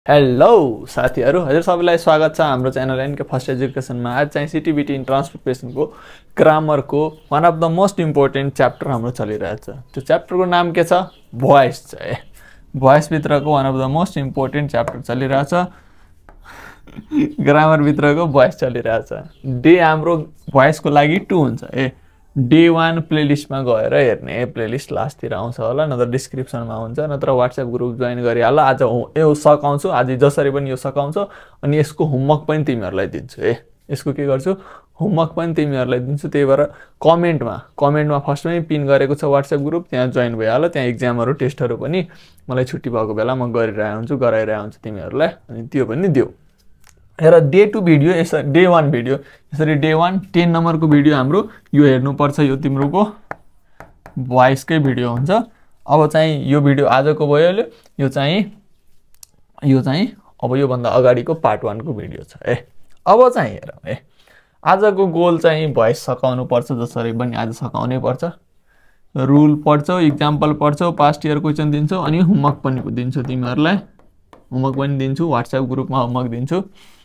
Hello साथीहरु, हजुर सबैलाई स्वागत छ हाम्रो च्यानल एनके फर्स्ट एजुकेसनमा। आज चाहिँ सिटीबीटी इन्ट्रान्स प्रिपरेसनको ग्रामरको one of the most important chapter हाम्रो चलिरहेछ। त्यो च्याप्टरको नाम के छ? भोइस छ। भोइस भित्रको one of the most important chapter चलिरहेछ। ग्रामर भित्रको भोइस चलिरहेछ। डे हाम्रो भोइसको लागि 2 हुन्छ। डे 1 प्लेलिस्टमा गएर हेर्ने, प्लेलिस्ट लास्टतिर आउँछ होला, नत्र डिस्क्रिप्सनमा हुन्छ, नत्र व्हाट्सएप ग्रुप जोइन गरिहाल। आज यो सकाउँछु, आज जसरी पनि यो सकाउँछु, अनि यसको होमवर्क पनि तिमीहरूलाई दिन्छु। यसको के गर्छु? होमवर्क पनि तिमीहरूलाई दिन्छु। त्यही भएर कमेन्टमा फर्स्टमै पिन गरेको छ व्हाट्सएप ग्रुप, त्यहाँ जोइन भइहाल। त्यहाँ एक्जामहरू टेस्टहरू पनि मलाई छुट्टी भएको बेला म गराइरहेको हुन्छु तिमीहरूलाई, अनि त्यो पनि देऊ। हेर, डे 2 भिडियो, डे 1 भिडियो, यसरी डे 1 10 नम्बरको भिडियो हाम्रो यो हेर्नुपर्छ। यो तिम्रोको भोइसकै भिडियो हुन्छ। अब चाहिँ यो भिडियो आजको भयो। यो चाहिँ अब योभन्दा अगाडिको पार्ट 1 को भिडियो छ। अब चाहिँ हेर, आजको गोल चाहिँ भोइस सकाउनु पर्छ, जसरी पनि आज सकाउनै पर्छ। रुल पढ्छौ, इक्जाम्पल पढ्छौ, पास्ट इयर क्वेसन दिन्छु, अनि होमवर्क पनि दिन्छु तिमीहरूलाई। होमवर्क पनि दिन्छु, व्हाट्सएप ग्रुपमा होमवर्क दिन्छु।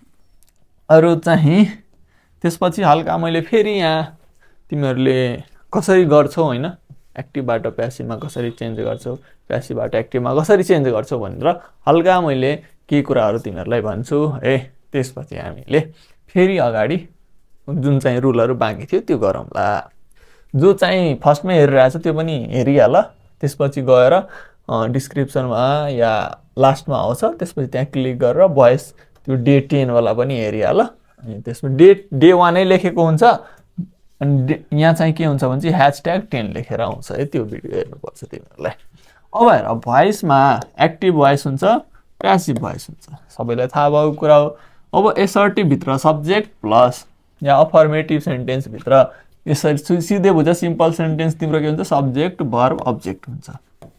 अरु चाहिँ त्यसपछि हल्का मैले फेरि यहाँ तिमीहरूले कसरी गर्छौ हैन, एक्टिभबाट प्यासिभमा कसरी चेन्ज गर्छौ, प्यासिभबाट एक्टिभमा कसरी चेन्ज गर्छौ भनेर हल्का मैले केही कुराहरू तिमीहरूलाई भन्छु। त्यसपछि हामीले फेरि अगाडि जुन चाहिँ रुलहरू बाँकी थियो त्यो गरौँला। जो चाहिँ फर्स्टमै हेरिरहेछ त्यो पनि हेरिहाल। त्यसपछि गएर डिस्क्रिप्सनमा या लास्टमा आउँछ, त्यसपछि त्यहाँ क्लिक गरेर भोइस त्यो डे 10 वाला पनि हेरिहाल। अनि त्यसमा डे 1 नै लेखेको हुन्छ, अनि यहाँ चाहिँ के हुन्छ भने चाहिँ #10 लेखेर आउँछ। त्यो भिडियो हेर्नुपर्छ तिमीहरूलाई। अब हेर, भोइसमा एक्टिभ भोइस हुन्छ, प्यासिभ भोइस हुन्छ, सबैलाई थाहा भएको कुरा हो। अब एसर्टिभ भित्र सब्जेक्ट प्लस या अफर्मेटिभ सेन्टेन्स भित्र यसरी सिधै बुझ, सिम्पल सेन्टेन्स तिम्रो के हुन्छ? सब्जेक्ट भर्ब अब्जेक्ट हुन्छ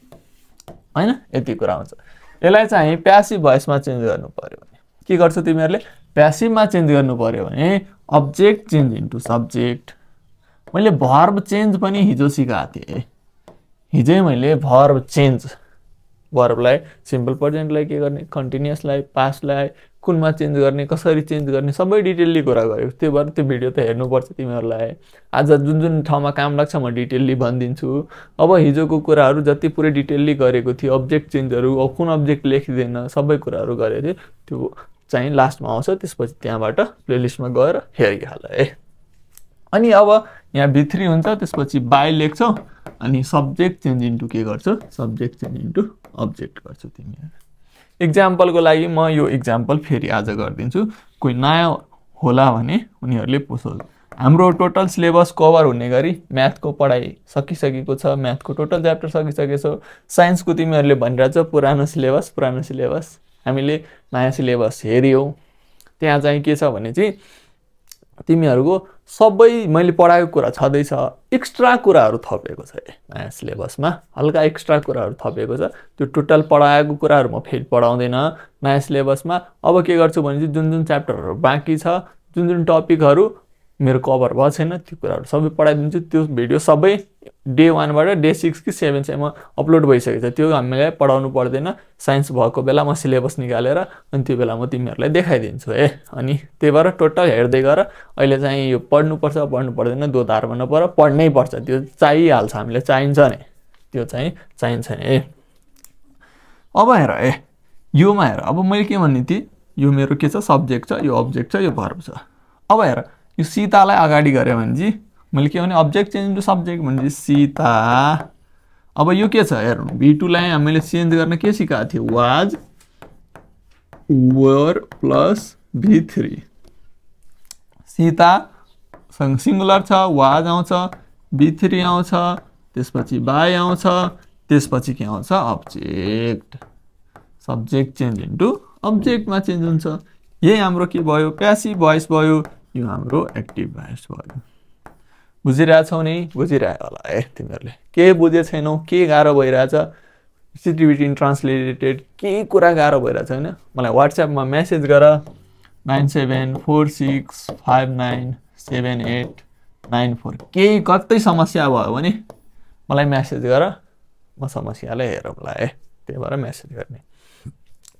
हैन, यति कुरा हुन्छ। यसलाई चाहिँ प्यासिभ भोइसमा चेन्ज गर्नु पर्यो भने के गर्छौ तिमीहरूले? प्यासिभमा चेन्ज गर्नु पर्यो भने अब्जेक्ट चेन्ज इन्टु सब्जेक्ट। मैले भर्ब चेन्ज पनि हिजो सिकाएको थिएँ। हिजै मैले भर्ब चेन्ज, भर्बलाई सिम्पल प्रेजेन्टलाई के गर्ने, कन्टिन्युअसलाई, पास्टलाई कुनमा चेन्ज गर्ने, कसरी चेन्ज गर्ने, सबै डिटेलली कुरा गरेको। त्यो भएर त्यो भिडियो त हेर्नुपर्छ तिमीहरूलाई। आज जुन जुन ठाउँमा काम लाग्छ म डिटेलली भनिदिन्छु। अब हिजोको कुराहरू जति पुरै डिटेलली गरेको थियो, अब्जेक्ट चेन्जहरू, कुन अब्जेक्ट लेखिदिएन, सबै कुराहरू गरेको थियो, त्यो चाहिँ लास्टमा आउँछ। त्यसपछि त्यहाँबाट प्लेलिस्टमा गएर हेरिहाल। अनि अब यहाँ B3 हुन्छ, त्यसपछि बाई लेख्छौ, अनि सब्जेक्ट चेन्ज इन्टु के गर्छौ? सब्जेक्ट चेन्ज इन्टु अब्जेक्ट गर्छौ तिमीहरू। इक्जाम्पलको लागि म यो इक्जाम्पल फेरि आज गरिदिन्छु। कोही नयाँ होला भने उनीहरूले पुछोस्। हाम्रो टोटल सिलेबस कभर हुने गरी म्याथको पढाइ सकिसकेको छ, म्याथको टोटल च्याप्टर सकिसकेको छ। साइन्सको तिमीहरूले भनिरहेछ पुरानो सिलेबस, हामीले नयाँ सिलेबस हेऱ्यौँ। त्यहाँ चाहिँ के छ भने चाहिँ तिमीहरूको सबै मैले पढाएको कुरा छँदैछ, एक्स्ट्रा कुराहरू थपेको छ। नयाँ सिलेबसमा हल्का एक्स्ट्रा कुराहरू थपेको छ। त्यो टोटल पढाएको कुराहरू म फेरि पढाउँदैन नयाँ सिलेबसमा। अब के गर्छु भने चाहिँ जुन जुन च्याप्टरहरू बाँकी छ, जुन जुन टपिकहरू मेरो कभर भएको छैन, त्यो कुराहरू सबै पढाइदिन्छु। त्यो भिडियो सबै डे 1 बाट डे 6 कि 7 सम्म अपलोड भइसकेको छ। त्यो हामीलाई पढाउनु पर्दैन। साइन्स भएको बेला म सिलेबस निकालेर अनि त्यो बेला म तिमीहरूलाई देखाइदिन्छु। अनि त्यही भएर टोटल हेर्दै गर। अहिले चाहिँ यो पढ्नुपर्छ पढ्नु पर्दैन दोधारमा नपर, पढ्नै पर्छ। त्यो चाहिहाल्छ, हामीलाई चाहिन्छ नि, त्यो चाहिँ चाहिन्छ नि। अब हेर, योमा हेर, अब मैले के भन्ने थिएँ? यो मेरो के छ? सब्जेक्ट छ, यो अब्जेक्ट छ, यो भर्ब छ। अब हेर, यो सीतालाई अगाडि गऱ्यो भने चाहिँ मैले के भने अब्जेक्ट चेन्ज इन्टु सब्जेक्ट भने सीता। अब यो के छ हेर्नु, B2 लाई हामीले चेन्ज गर्न के सिकाएको थियो? Was, were plus B3। Sita singular छ, वाज आउँछ, B3 आउँछ, त्यसपछि बाई आउँछ, त्यसपछि के आउँछ? अब्जेक्ट। सब्जेक्ट चेन्ज इन्टु अब्जेक्टमा चेन्ज हुन्छ। यही हाम्रो के भयो? प्यासिभ भोइस भयो। यो हाम्रो एक्टिभ भोइस भयो। बुझिरहेछौ नि? बुझिरह्यो होला तिमीहरूले। के बुझे छैनौ? के गाह्रो भइरहेछ? सिटीबीटी इन्ट्रान्स रिलेटेड केही कुरा गाह्रो भइरहेछ होइन? मलाई व्हाट्सएपमा मेसेज गर 9746597894। केही कतै समस्या भयो भने मलाई मेसेज गर, म समस्यालाई हेरौँला। त्यही भएर मेसेज गर्ने।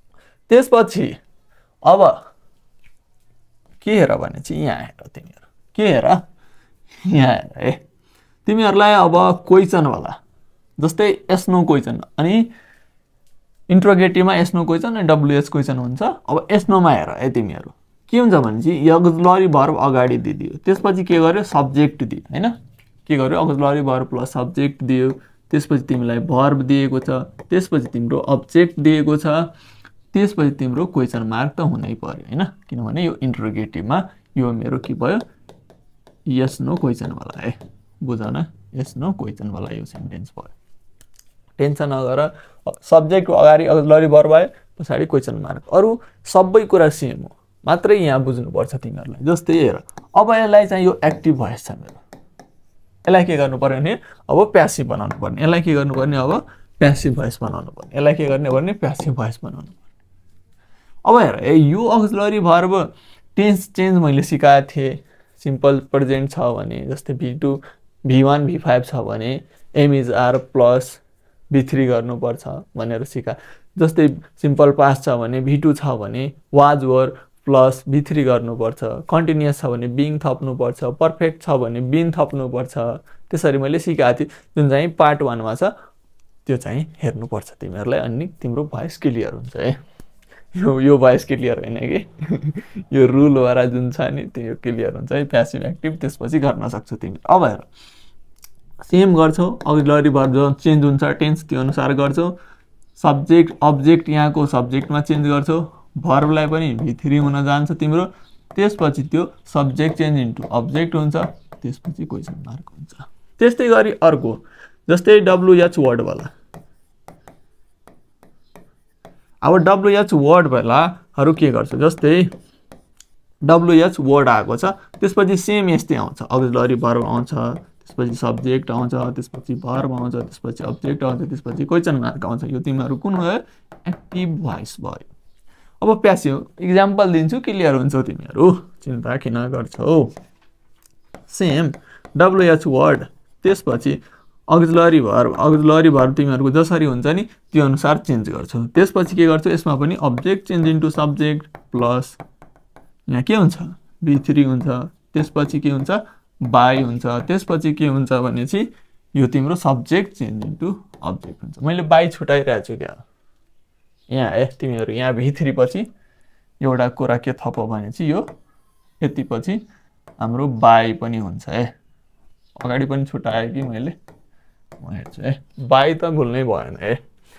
त्यसपछि अब के हेर भने चाहिँ यहाँ हेर तिमीहरू के हेर यहाँ हेर है तिमीहरूलाई अब क्वेसन वाला जस्तै यस नो क्वेसन अनि इन्ट्रोगेटिभमा यस नो क्वेसन अनि डब्लुएच क्वेसन हुन्छ। अब यस नोमा हेर है तिमीहरू के हुन्छ भने चाहिँ अक्सिलरी भर्ब अगाडि दिदियो त्यसपछि के गर्यो सब्जेक्ट दियो हैन के गर्यो अक्सिलरी भर्ब प्लस सब्जेक्ट दियो त्यसपछि तिमीलाई भर्ब दिएको छ त्यसपछि तिम्रो अब्जेक्ट दिएको छ त्यसपछि तिम्रो क्वेसन मार्क त हुनै पर्यो हैन किनभने यो इन्ट्रोगेटिभमा यो मेरो के भयो यस नो क्वेसन वाला है बुझ न यस नो क्वेसन वाला यो सेन्टेन्स भयो। टेन्सन नगर सब्जेक्टको अगाडि अक्सिलरी भर्ब आयो पछाडि क्वेसन मार्क अरु सबै कुरा सेम हो मात्रै यहाँ बुझ्नुपर्छ तिमीहरूलाई। जस्तै हेर अब यसलाई चाहिँ यो एक्टिभ भोइस छ मेरो यसलाई के गर्नु पर्यो भने अब प्यासिभ बनाउनु पर्ने यसलाई के गर्नु पर्ने अब प्यासिभ भोइस बनाउनु पर्ने यसलाई के गर्ने भने प्यासिभ भोइस बनाउनु पर्ने। अब हेर यो अक्सिलरी भर्ब टेन्स चेन्ज मैले सिकाएको थिएँ सिम्पल प्रेजेन्ट छ भने जस्तै V2 V1 V5 छ भने am is are plus V3 गर्नुपर्छ भनेर सिका। जस्तै सिम्पल पास्ट छ भने V2 छ भने वाज वर प्लस V3 गर्नुपर्छ कन्टिन्युअस छ भने बिङ थप्नुपर्छ पर्फेक्ट छ भने बिन थप्नुपर्छ त्यसरी मैले सिकाएको थिएँ जुन चाहिँ पार्ट 1 मा छ त्यो चाहिँ हेर्नुपर्छ तिमीहरूलाई अनि तिम्रो भोइस क्लियर हुन्छ है। यो भोइस क्लियर हैन कि यो रुल वाला जुन छ नि त्यो क्लियर हुन्छ है प्यासिभ एक्टिभ त्यसपछि गर्न सक्छौ तिमी। अब हेर सेम गर्छौ अक्सिलरी भर्ब जो चेन्ज हुन्छ टेन्स त्यो अनुसार गर्छौ सब्जेक्ट अब्जेक्ट यहाँको सब्जेक्टमा चेन्ज गर्छौ भर्बलाई पनि V3 हुन जान्छ तिम्रो त्यसपछि त्यो सब्जेक्ट चेन्ज इन्टु अब्जेक्ट हुन्छ त्यसपछि क्वेसन मार्क हुन्छ। त्यस्तै गरी अर्को जस्तै WH वर्ड वाला अब WH वर्ड वालाहरु के गर्छ जस्तै WH वर्ड आएको छ त्यसपछि सेम यस्तै आउँछ अक्सिलरी भर्ब आउँछ त्यसपछि सब्जेक्ट आउँछ त्यसपछि भर्ब आउँछ त्यसपछि अब्जेक्ट आउँछ त्यसपछि क्वेसन मार्क आउँछ यो तिमीहरु कुन भयो एक्टिभ भोइस भयो। अब प्यासिभ एक्जाम्पल दिन्छु क्लियर हुन्छौ तिमीहरु चिन्ता किन गर्छौ। सेम WH वर्ड त्यसपछि अक्सिलरी भर्ब तिमीहरुको जसरी हुन्छ नि त्यो अनुसार चेन्ज गर्छौ त्यसपछि के गर्छौ यसमा पनि object change into subject plus यहाँ के हुन्छ V3 हुन्छ त्यसपछि के हुन्छ बाई हुन्छ त्यसपछि के हुन्छ भने चाहिँ यो तिम्रो सब्जेक्ट चेन्ज इन्टु अब्जेक्ट हुन्छ। मैले बाई छुटाइरहेको छु क्या यहाँ है तिमीहरु यहाँ V3 पछि एउटा कुरा के थप भने चाहिँ यो यति पछि हाम्रो बाई पनि हुन्छ है अगाडि पनि छुटाए कि मैले म हेर्छु है बाई त भुल्नै भएन है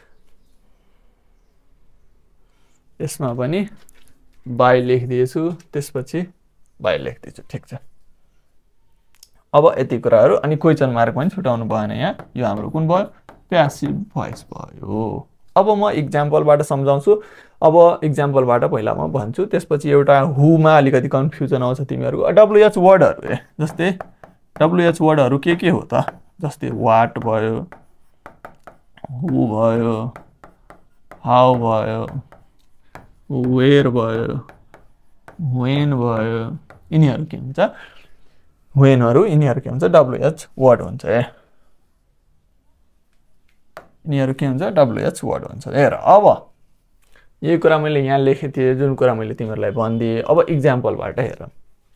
यसमा पनि बाई लेखिदिएछु त्यसपछि बाई लेख्दिछु ठीक छ। अब यति कुराहरु अनि क्वेसन मार्क पनि छुटाउनु भएन यहाँ यो हाम्रो कुन भयो प्यासिभ भोइस भयो। अब म एक्जाम्पलबाट सम्झाउँछु अब एक्जाम्पलबाट पहिला म भन्छु त्यसपछि एउटा हु मा अलिकति कन्फ्युजन आउँछ तिमीहरुको WH वर्डहरु जस्तै WH वर्डहरु के हो त जस्तै वाट भयो हु भयो हाउ भयो वेयर भयो व्हेन भयो यिनीहरु के हुन्छ व्हेनहरु यिनीहरु के हुन्छ WH वर्ड हुन्छ है यिनीहरु के हुन्छ WH वर्ड हुन्छ। हेर अब यही कुरा मैले यहाँ लेखेको थिएँ जुन कुरा मैले तिमीहरुलाई भन्दिए अब एक्जाम्पलबाट हेरौँ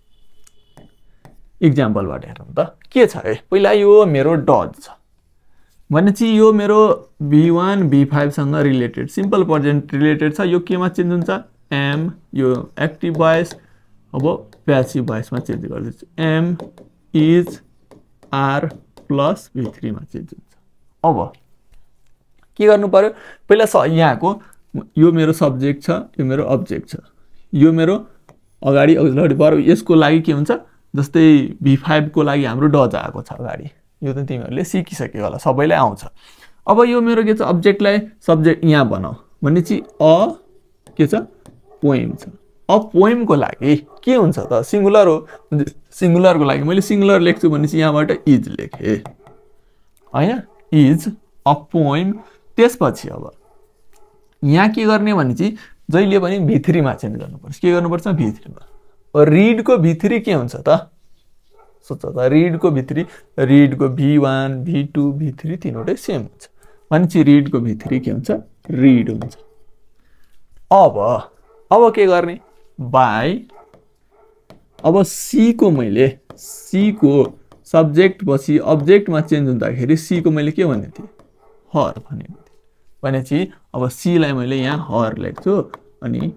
त के छ है पहिला यो मेरो डज छ भनेपछि यो मेरो V1 V5 सँग रिलेटेड सिम्पल प्रेजेन्ट रिलेटेड छ यो केमा चेन्ज हुन्छ एम यो एक्टिभ भोइस अब प्यासिभ भोइसमा चेन्ज गर्दिछु am is are plus V3 मा चेन्ज हुन्छ। अब के गर्नु पर्यो पहिला यहाँको यो मेरो सब्जेक्ट छ यो मेरो अब्जेक्ट छ यो मेरो अगाडि अक्सिलरी भर्ब यसको लागि के हुन्छ जस्तै V5 को लागि हाम्रो डज आएको छ अगाडि यो त तिमीहरुले सिकिसक्यो होला सबैलाई आउँछ। अब यो मेरो के छ अब्जेक्टलाई सब्जेक्ट यहाँ बनाऊ भनेपछि के छ पोएम छ पोएम को लागि के हुन्छ त सिंगुलर हो सिंगुलर को लागि मैले सिंगुलर लेख्छु भनेपछि यहाँबाट इज लेखे हैन इज अ पोएम त्यसपछि अब यहाँ के गर्ने भनेपछि जहिले पनि V3 मा चेन्ज गर्नुपर्छ के गर्नुपर्छ V3 मा रिड को V3 के हुन्छ त सोच त रिड को V3 रिड को V1 V2 V3 तीनवटै सेम हुन्छ भनेपछि रिड को V3 के हुन्छ रिड हुन्छ। अब के गर्ने बाई अब सी को मैले सी को सब्जेक्ट पछि अब्जेक्टमा चेन्ज हुँदाखेरि सी को मैले के भन्ने थिएँ हर भनेको थिएँ भनेपछि अब सी लाई मैले यहाँ हर लेख्छु अनि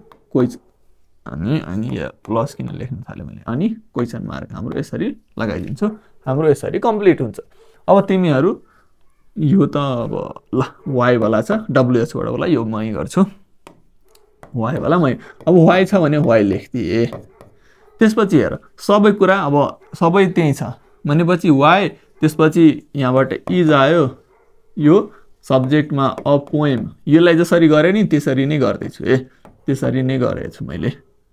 यहाँ प्लस किन लेख्न थाले मैले अनि क्वेशन मार्क हाम्रो यसरी लगाइदिन्छु हाम्रो यसरी कम्प्लिट हुन्छ अब तिमीहरू यो त अब ल y वाला छ WH बाट वाला यो मै गर्छु y वाला मै अब y छ भने y लेख्दिए त्यसपछि हेर सबै कुरा अब सबै त्यही छ भनेपछि y त्यसपछि यहाँबाट इज आयो यो सब्जेक्टमा अ पोएम यसलाई जसरी गरे नि त्यसरी नै गर्दै छु त्यसरी नै गरेछु मैले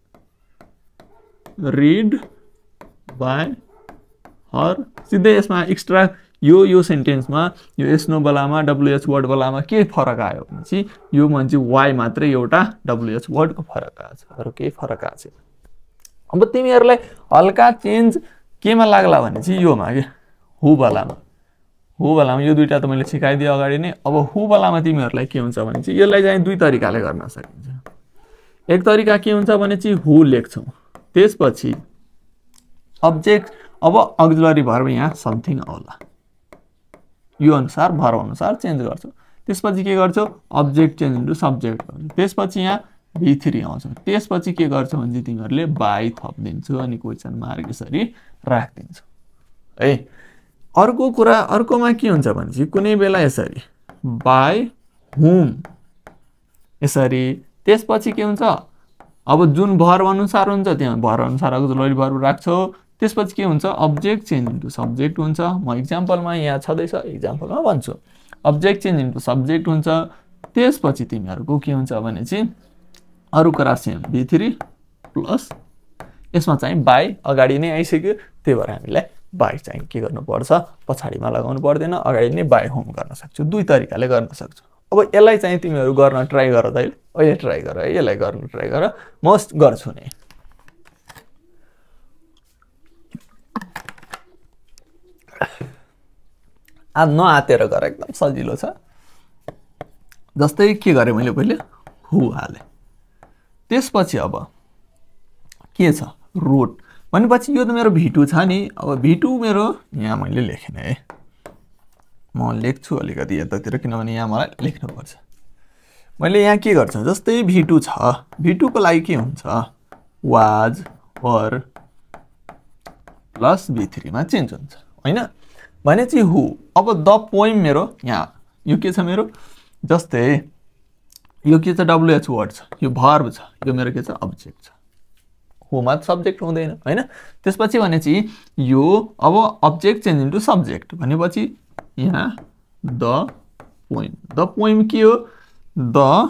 read by her सिधै यसमा एक्स्ट्रा यो सेन्टेन्समा यो एस्नो बेलामा WH वर्ड बेलामा के फरक आयो भनेपछि यो मान्छे y मात्रै एउटा WH वर्डको फरक आछ अरु केही फरक आछ अब तिमीहरुलाई हल्का चेन्ज केमा लाग्ला भने चाहिँ योमा के हु बेलामा यो दुईटा त मैले सिकाइदिए अगाडि नै अब हु बेलामा तिमीहरुलाई के हुन्छ भने चाहिँ यसलाई चाहिँ दुई तरिकाले गर्न सकिन्छ एक तरिका के हुन्छ भने चाहिँ हु लेख्छौं त्यसपछि अब्जेक्ट अब अक्सिलरी भर्ब यहाँ समथिङ आउला यो अनुसार भर्ब अनुसार चेन्ज गर्छौ त्यसपछि के गर्छौ अब्जेक्ट चेन्ज इन्टु सब्जेक्ट गर्छौ त्यसपछि यहाँ v3 आउँछ त्यसपछि के गर्छौ भने तिमीहरुले बाइ थप्दिन्छौ अनि क्वेशन मार्क यसरी राख्दिन्छौ है अर्को कुरा अर्कोमा के हुन्छ भने चाहिँ कुनै बेला यसरी बाइ हुम यसरी त्यसपछि के हुन्छ अब जुन भर्ब अनुसार हुन्छ त्यहाँ भर्ब अनुसार अक्सिलरी भर्ब राख्छौ त्यसपछि के हुन्छ अब्जेक्ट चेन्ज इन्टु सब्जेक्ट हुन्छ म एक्जाम्पलमा यहाँ छदैछ एक्जाम्पलमा भन्छु अब्जेक्ट चेन्ज इन्टु सब्जेक्ट हुन्छ त्यसपछि तिमीहरुको के हुन्छ भने चाहिँ अरु कुरा सेम v3 प्लस यसमा चाहिँ बाइ अगाडि नै आइसक्यो त्यही भएर हामीलाई बाइ चाहिँ के गर्नु पर्छ पछाडीमा लगाउनु पर्दैन अगाडि नै बाइ होम गर्न सक्छौ दुई तरिकाले गर्न सक्छौ अब यसलाई चाहिँ तिमीहरु गर्न ट्राई गर त अहिले ट्राई गर है यसलाई गर्न ट्राई गर म गर्छु नि आ नआतेर गर एकदम सजिलो छ जस्तै के गरे मैले पहिले हु हाले त्यसपछि अब के छ रोड भनेपछि यो त मेरो v2 छ नि अब v2 मेरो यहाँ मैले लेखेन है म लेख्छु अलिकति यतातिर किनभने यहाँ मलाई लेख्नु पर्छ मैले यहाँ के गर्छु जस्तै v2 छ v2 को लागि के हुन्छ was वर प्लस v3 मा चेन्ज हुन्छ हैन भने चाहिँ हु अब द पोएम मेरो यहाँ यो के छ मेरो जस्तै यो के छ WH वर्ड छ यो भर्ब छ यो मेरो के छ अब्जेक्ट छ हुमा सब्जेक्ट हुँदैन हैन त्यसपछि भने चाहिँ यो अब अब्जेक्ट चेन्ज इन्टु सब्जेक्ट भनेपछि यहाँ द पोएम के हो द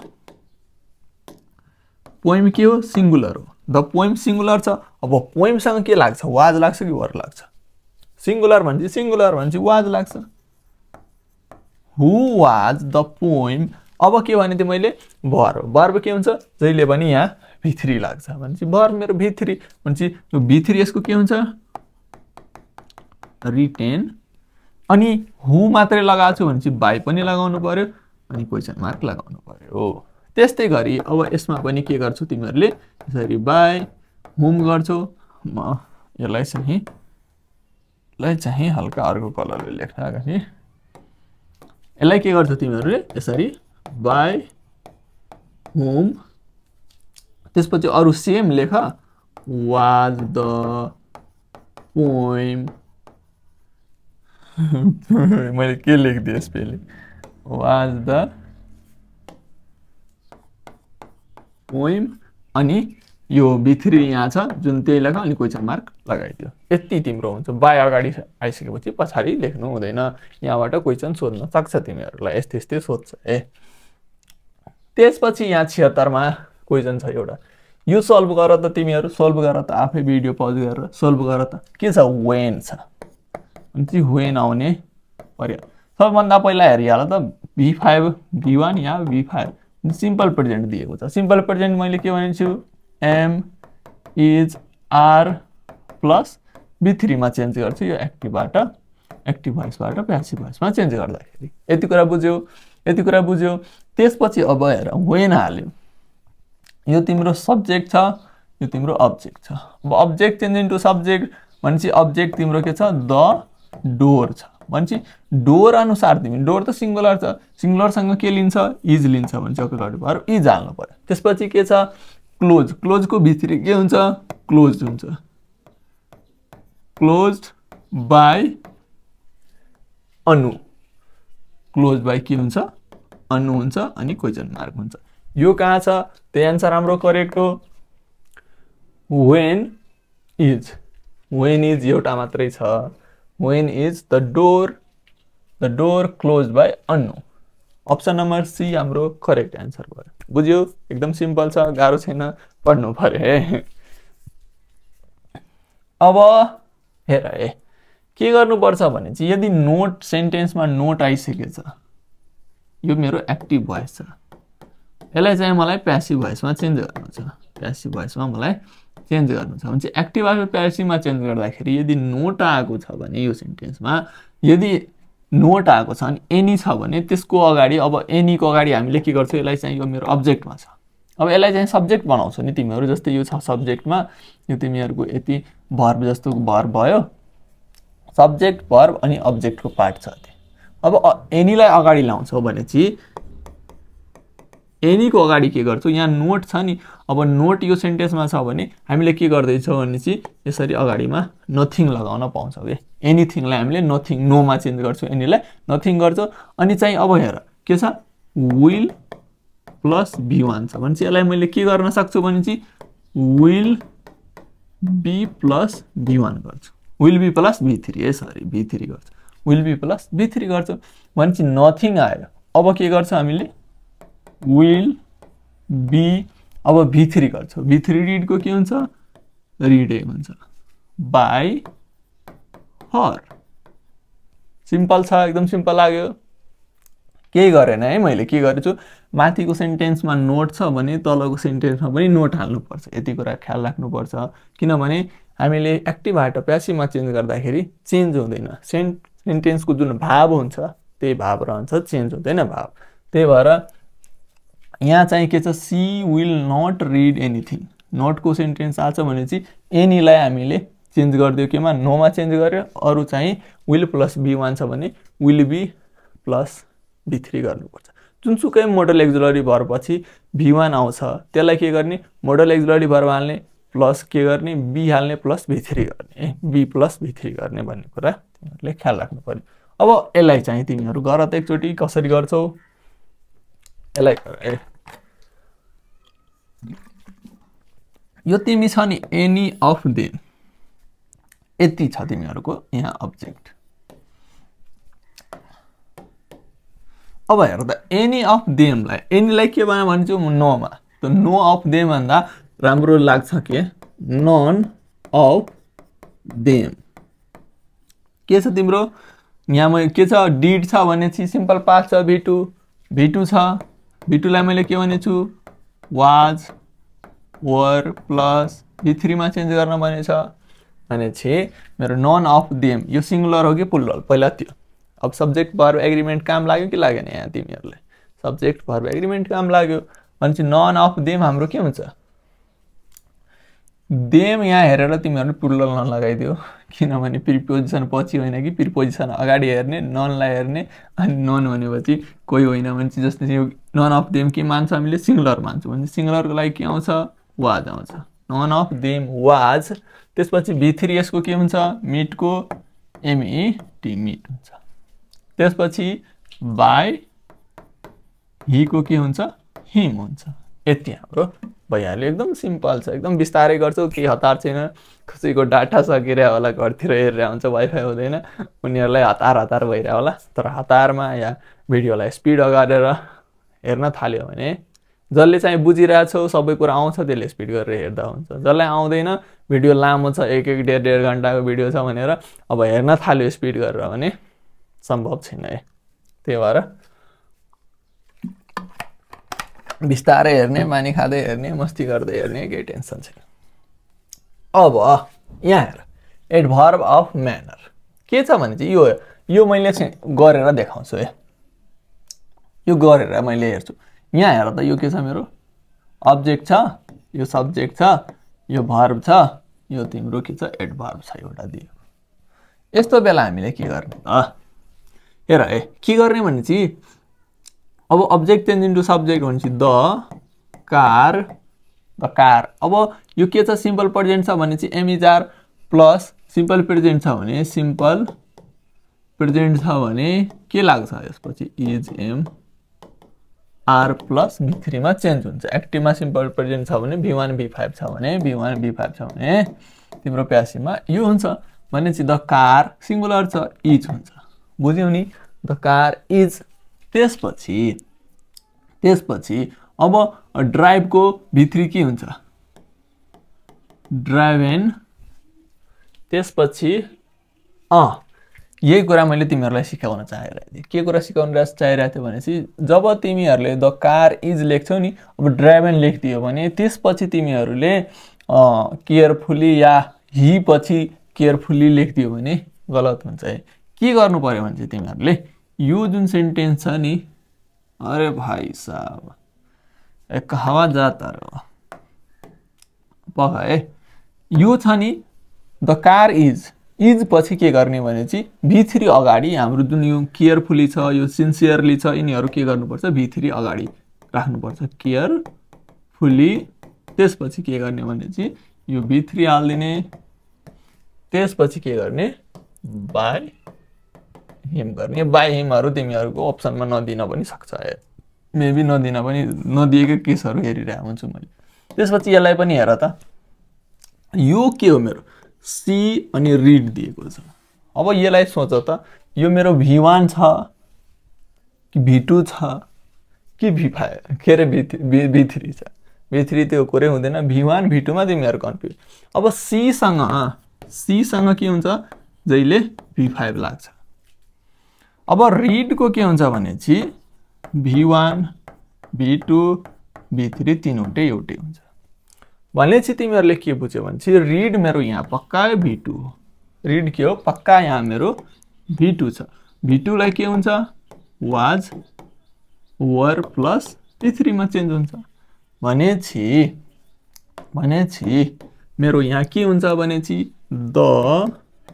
पोएम के हो सिंगुलर हो द पोएम सिंगुलर छ अब पोएम सँग के लाग्छ वाज लाग्छ कि वर लाग्छ सिंगुलर भन्छ वाज लाग्छ हु वाज द पोएम अब के भने त मैले भर्ब के हुन्छ जहिले पनि यहाँ v3 लाग्छ भनेपछि भर्ब मेरो v3 भनेपछि यो v3 यसको के हुन्छ रिटेन अनि हु मात्रै लगाछु भनेपछि बाइ पनि लगाउनु पर्यो अनि क्वेशन मार्क लगाउनु पर्यो त्यस्तै गरी अब यसमा पनि के गर्छु तिमीहरुले यसरी बाइ हुम गर्छौ म यसलाई चाहिँ हल्का अर्को कलरले लेख्न गरी यसलाई के गर्छौ तिमीहरुले यसरी बाइ हुम त्यसपछि अरु सेम लेख वाज द पोएम मैले के लेख्दिए स्पेलिङ वाज द पोएम अनि यो v3 यहाँ छ जुन त्यही लेख अनि क्वेशन मार्क लगाइदियो यति तिम्रो हुन्छ बाइ अगाडि आइसकेपछि पछाडी लेख्नु हुँदैन यहाँबाट क्वेशन सोध्न सक्छ तिमीहरुलाई यस्तै सोध्छ त्यसपछि यहाँ 76 मा क्वेशन छ एउटा यो सल्भ गर त तिमीहरु सल्भ गर त आफै भिडियो पज गरेर सल्भ गर त के छ व्हेन छ अनि चाहिँ व्हेन आउने पर्यो सबभन्दा पहिला हेरिहाल त v5 v1 या v5 सिम्पल प्रेजेन्ट दिएको छ सिम्पल प्रेजेन्ट मैले के भनेछु am is are plus v3 मा चेन्ज गर्छु यो एक्टिभबाट एक्टिभ भोइसबाट प्यासिभ भोइसमा चेन्ज गर्दाखेरि यति कुरा बुझ्यौ त्यसपछि अब हेर व्हेन हाल्यो यो तिम्रो सब्जेक्ट छ, यो तिम्रो अब्जेक्ट छ। अब अब्जेक्ट चेन्ज इन्टु सब्जेक्ट भनेपछि अब्जेक्ट तिम्रो के छ, द डोर छ भनेपछि डोर अनुसार तिमी, डोर त सिंगुलर छ, सिंगुलरसँग के लिन्छ, इज लिन्छ भने चाहिँ अगाडि भएर इज हाल्नु पर्यो। त्यसपछि के छ, क्लोज, क्लोजको भित्री के हुन्छ, क्लोज हुन्छ, closed by Anu, close by के हुन्छ, अनु हुन्छ अनि क्वेसन मार्क हुन्छ। यो कहाँ छ, त्यही आन्सर हाम्रो करेक्ट हो। when is एउटा मात्रै छ, when is the door closed by Anu. Option number C हाम्रो करेक्ट आन्सर भयो। बुझ्यो, एकदम सिम्पल छ, गाह्रो छैन, पढ्नु पर्यो। अब हेर के गर्नुपर्छ भने चाहिँ यदि नोट सेन्टेन्समा नोट आइसकेछ, यो मेरो एक्टिभ भोइस छ, यसलाई चाहिँ मलाई प्यासिभ भोइसमा चेन्ज गर्नु छ, प्यासिभ भोइसमा मलाई चेन्ज गर्नु छ भने चाहिँ एक्टिभ आफै प्यासिभमा चेन्ज गर्दाखेरि यदि नोट आएको छ भने यो सेन्टेन्समा, यदि नोट आएको छ अनि एनी छ भने त्यसको अगाडि, अब एनीको अगाडि हामीले के गर्छौँ, यसलाई चाहिँ यो मेरो अब्जेक्टमा छ, अब यसलाई चाहिँ सब्जेक्ट बनाउँछौ नि तिमीहरू। जस्तै यो छ सब्जेक्टमा, यो तिमीहरूको यति भर्ब जस्तो भर्ब भयो, सब्जेक्ट भर्ब अनि अब्जेक्टको पार्ट छ। अब एनीलाई अगाडि ल्याउँछौ भने चाहिँ एनीको अगाडि के गर्छौ, यहाँ नोट छ नि, अब नोट यो सेन्टेन्समा छ भने हामीले के गर्दैछौँ भने चाहिँ यसरी अगाडिमा नथिङ लगाउन पाउँछौँ के, एनीथिङलाई हामीले नथिङ, नोमा चेन्ज गर्छौँ, एनीलाई नथिङ गर्छौँ। अनि चाहिँ अब हेर के छ, विल प्लस B1 छ भने चाहिँ यसलाई मैले के गर्न सक्छु भने चाहिँ विल बी प्लस B1 गर्छु, will be plus B3, sorry B3 गर्छु, विल बी प्लस B3 गर्छु भने चाहिँ नथिङ आयो। अब के गर्छ हामीले, विल बी, अब B3 गर्छ, B3 रिडको के हुन्छ, रिड हुन्छ बाई हर। सिम्पल छ, एकदम सिम्पल लाग्यो, केही गरेन है। मैले के गरेछु, माथिको सेन्टेन्समा नोट छ भने तलको सेन्टेन्समा पनि नोट हाल्नुपर्छ, यति कुरा ख्याल राख्नुपर्छ। किनभने हामीले एक्टिभबाट प्यासिभमा चेन्ज गर्दाखेरि चेन्ज हुँदैन, सेन्टेन्सको जुन भाव हुन्छ त्यही भाव रहन्छ, चेन्ज हुँदैन भाव। त्यही भएर यहाँ चाहिँ के छ, she will not read anything, नोटको सेन्टेन्स आछ भने चाहिँ एनीलाई हामीले चेन्ज गरिदियो केमा, नोमा चेन्ज गर्यो। अरू चाहिँ विल प्लस B1 छ भने विल बी प्लस B3 गर्नुपर्छ। जुनसुकै मोडल एक्जुलरी भर्ब पछि B1 आउँछ त्यसलाई के गर्ने, मोडल एक्जुलरी भर्ब हाल्ने प्लस के गर्ने, बी हाल्ने प्लस B3 गर्ने, बी प्लस B3 गर्ने भन्ने कुरा तिमीहरूले ख्याल राख्नु पर्यो। अब यसलाई चाहिँ तिमीहरू गर त एकचोटि, कसरी गर्छौ यसलाई गर। यो तिमी छ नि एनी अफ देम, यति छ तिमीहरूको यहाँ अब्जेक्ट। अब हेर त, एनी अफ देमलाई, एनीलाई के भन्यो भने चाहिँ नोमा, त नो अफ देम भन्दा राम्रो लाग्छ के, नन अफ देम। के छ तिम्रो यहाँ के छ, डिड छ भने चाहिँ सिम्पल पास्ट छ, V2 छ, V2लाई मैले के भनेछु, वाज वर प्लस B3 मा चेन्ज गर्न भनेछ भने चाहिँ मेरो नन अफ देम, यो सिंगुलर हो कि प्लुरल पहिला त्यो। अब सब्जेक्ट भर्ब एग्रीमेन्ट काम लाग्यो कि लागेन, यहाँ तिमीहरूलाई सब्जेक्ट भर्ब एग्रीमेन्ट काम लाग्यो भने चाहिँ नन अफ देम हाम्रो के हुन्छ, देम यहाँ हेरेर तिमीहरूले प्लुरल नलगाइदियो, किनभने प्रिपोजिसन पछि होइन कि प्रिपोजिसन अगाडि हेर्ने, ननलाई हेर्ने। अनि नन भनेपछि कोही होइन भने चाहिँ जस्तै यो नन अफ देम के मान्छौँ हामीले, सिंगुलर मान्छौँ भने सिंगुलरको लागि के आउँछ, वाज आउँछ, नन अफ देम वाज। त्यसपछि B3 यसको के हुन्छ, मिटको MET मिट हुन्छ। त्यसपछि बाई हिको के हुन्छ, हिम हुन्छ। यति हाम्रो भइहाल्यो, एकदम सिम्पल छ, एकदम बिस्तारै गर्छौ, केही हतार छैन। कसैको डाटा सकिरह्यो होला, घरतिर हेरेर हुन्छ, वाइफाई हुँदैन, उनीहरूलाई हतार भइरह्यो होला। तर हतारमा या भिडियोलाई स्पिड गरेर हेर्न थाल्यो भने, जसले चाहिँ बुझिरहेछौ सबै कुरा आउँछ त्यसले स्पिड गरेर हेर्दा हुन्छ। जसलाई आउँदैन, भिडियो लामो छ, एक डेढ घन्टाको भिडियो छ भनेर अब हेर्न थाल्यो स्पिड गरेर भने सम्भव छैन है। त्यही भएर बिस्तारै हेर्ने, बानी खाँदै हेर्ने, मस्ती गर्दै हेर्ने, केही टेन्सन छैन। अब यहाँ हेर, एडभर्ब अफ म्यानर के छ भने चाहिँ यो मैले चाहिँ गरेर देखाउँछु है, यो गरेर मैले हेर्छु। यहाँ हेर त, यो के छ मेरो अब्जेक्ट छ, यो सब्जेक्ट छ, यो भर्ब छ, यो तिम्रो के छ एडभर्ब छ एउटा दियो। यस्तो बेला हामीले के गर्ने त? हेर के गर्ने भनेपछि अब अब्जेक्ट चेन्ज इन्टु सब्जेक्ट भनेपछि द कार। अब यो के छ सिम्पल प्रेजेन्ट छ भनेपछि am is are plus simple present छ भने सिम्पल प्रेजेन्ट छ भने के लाग्छ यसपछि is M R plus v3 मा चेन्ज हुन्छ। एक्टिभमा सिम्पल प्रेजेन्ट छ भने v1 v5 छ भने v1 v5 छ भने तिम्रो प्यासिभमा यो हुन्छ भनेपछि द कार सिंगुलर छ इज हुन्छ। बुझ्यौ नि? The car is. त्यसपछि अब ड्राइभ को v3 के हुन्छ ड्राइभ एन। त्यसपछि यही कुरा मैले तिमीहरूलाई सिकाउन चाहेको थिएँ। के कुरा सिकाउन चाहेको थिएँ भनेपछि जब तिमीहरूले द कार इज लेख्छौ नि अब ड्राइभ एन लेखिदियो भने त्यसपछि तिमीहरूले केयरफुली या हि पछि केयरफुली लेखिदियो भने गलत हुन्छ है। के गर्नु पर्यो भने चाहिँ तिमीहरूले यो जुन सेन्टेन्स छ नि अरे भाइ साहब एक हवा जाता रहो पख है यो छ नि द कार इज पछि के गर्ने भने चाहिँ v3 अगाडि हाम्रो जुन यो केयरफुली छ यो सिन्सियरली छ यिनीहरू के गर्नुपर्छ v3 अगाडि राख्नुपर्छ केयरफुली। त्यसपछि के गर्ने भने चाहिँ यो v3 हाल्दिने। त्यसपछि के गर्ने बाई हिम गर्ने। बाई हिमहरू तिमीहरूको अप्सनमा नदिन पनि सक्छ है, मेबी नदिन पनि नदिएको केसहरू हेरिरहेको हुन्छु मैले। त्यसपछि यसलाई पनि हेर त यो के हो मेरो सी अनि रिड दिएको छ। अब यसलाई सोच त यो मेरो v1 छ कि v2 छ कि v5 के अरे v3 छ। v3 त्यो कुरै हुँदैन v1 v2 मा तिमीहरू कन्फ्युज। अब सी सँग के हुन्छ जहिले v5 लाग्छ। अब रिड को के हुन्छ भनेपछि v1 v2 v3 तीनवटै एउटै हुन्छ भनेपछि तिमीहरूले के बुझ्यौ भनेपछि रिड मेरो यहाँ पक्का v2 हो। रिड के हो पक्का यहाँ मेरो v2 छ। v2 लाई के हुन्छ वाज वर प्लस v3 मा चेन्ज हुन्छ भनेपछि मेरो यहाँ के हुन्छ भनेपछि द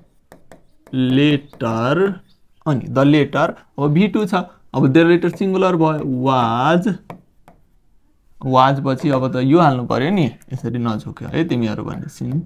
लेटर अनि द लेटर अब v2 छ अब द लेटर सिंगुलर भयो वाज पछि अब त यो हाल्नु पर्यो नि यसरी नझुक्यो है तिमीहरू भन्ने seen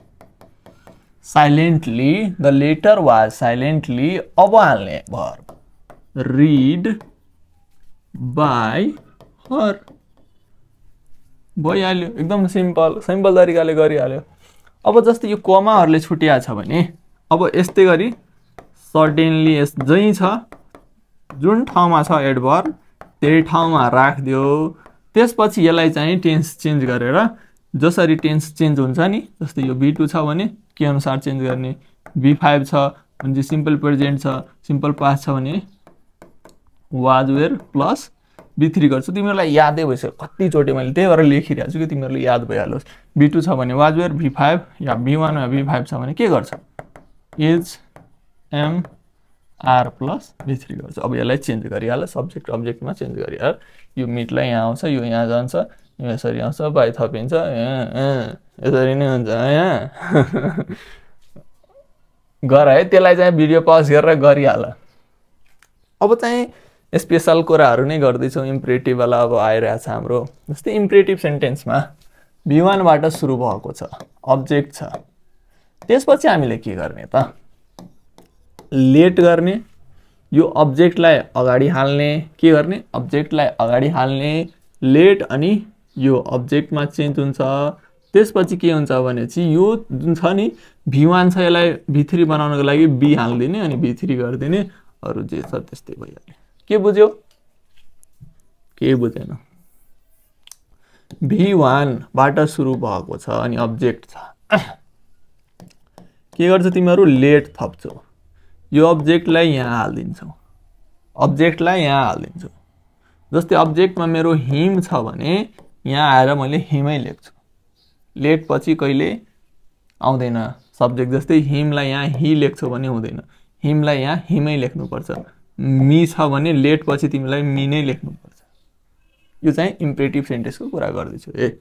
silently the letter was silently अब हाल्ने भर्ब रिड बाई हर भइहाल्यो एकदम सिम्पल तरिकाले गरिहाल्यो। अब जस्तै यो कोमाहरूले छुट्या छ भने अब यस्तै गरी सर्टेनली जही छ जुन ठाउँमा छ एडभर्ब त्यही ठाउँमा राख्दियो। त्यसपछि यसलाई चाहिँ टेन्स चेन्ज गरेर जसरी टेन्स चेन्ज हुन्छ नि जस्तै यो v2 छ भने के अनुसार चेन्ज गर्ने v5 छ भने सिम्पल प्रेजेन्ट छ सिम्पल पास्ट छ भने वाज वेयर प्लस v3 गर्छु। तिमीहरूलाई यादै भइसक्यो कतिचोटि मैले त्यही भएर लेखिरहेको छु कि तिमीहरूले याद भइहालोस्। v2 छ भने was where v5 yeah v1 yeah v5 छ भने के गर्छ is M R plus v3 गर्छ। अब यसलाई चेन्ज गरिहाल सब्जेक्ट अब्जेक्टमा चेन्ज गरिहाल। यो मिटलाई यहाँ आउँछ यो यहाँ जान्छ यो यसरी आउँछ बाई थपिन्छ यसरी नै हुन्छ यहाँ गर है। त्यसलाई चाहिँ भिडियो पज गरेर गरिहाल। अब चाहिँ स्पेशल कुराहरू नै गर्दैछौँ इम्परेटिभ वाला अब आइरहेछ हाम्रो। जस्तै इम्परेटिभ सेन्टेन्समा v1 बाट सुरु भएको छ अब्जेक्ट छ त्यसपछि हामीले के गर्ने त लेट गर्ने यो अब्जेक्टलाई अगाडि हाल्ने के गर्ने अब्जेक्टलाई अगाडि हाल्ने लेट अनि यो अब्जेक्टमा चेन्ज हुन्छ। त्यसपछि के हुन्छ भनेपछि यो जुन छ नि v1 छ यसलाई v3 बनाउनको लागि b हाल्दिने अनि v3 गर्दिने अरु जे छ त्यस्तै भइहाल्यो। के बुझ्यौ के बुझेन v1 बाट सुरु भएको छ अनि अब्जेक्ट छ के गर्छ तिमीहरू लेट थप्छौ यो अब्जेक्टलाई यहाँ हाल्दिन्छौ जस्तै अब्जेक्टमा मेरो हिम छ भने यहाँ आएर मैले हिमै लेख्छु लेट पछि कहिले आउँदैन सब्जेक्ट जस्तै हिमलाई यहाँ हि लेख्छौ भने हुँदैन हिमलाई यहाँ हिमै लेख्नु पर्छ। मी छ भने लेट पछि तिमीलाई मी नै लेख्नु पर्छ यो चाहिँ इम्पेरेटिभ सेन्टेन्सको कुरा गर्दैछु ए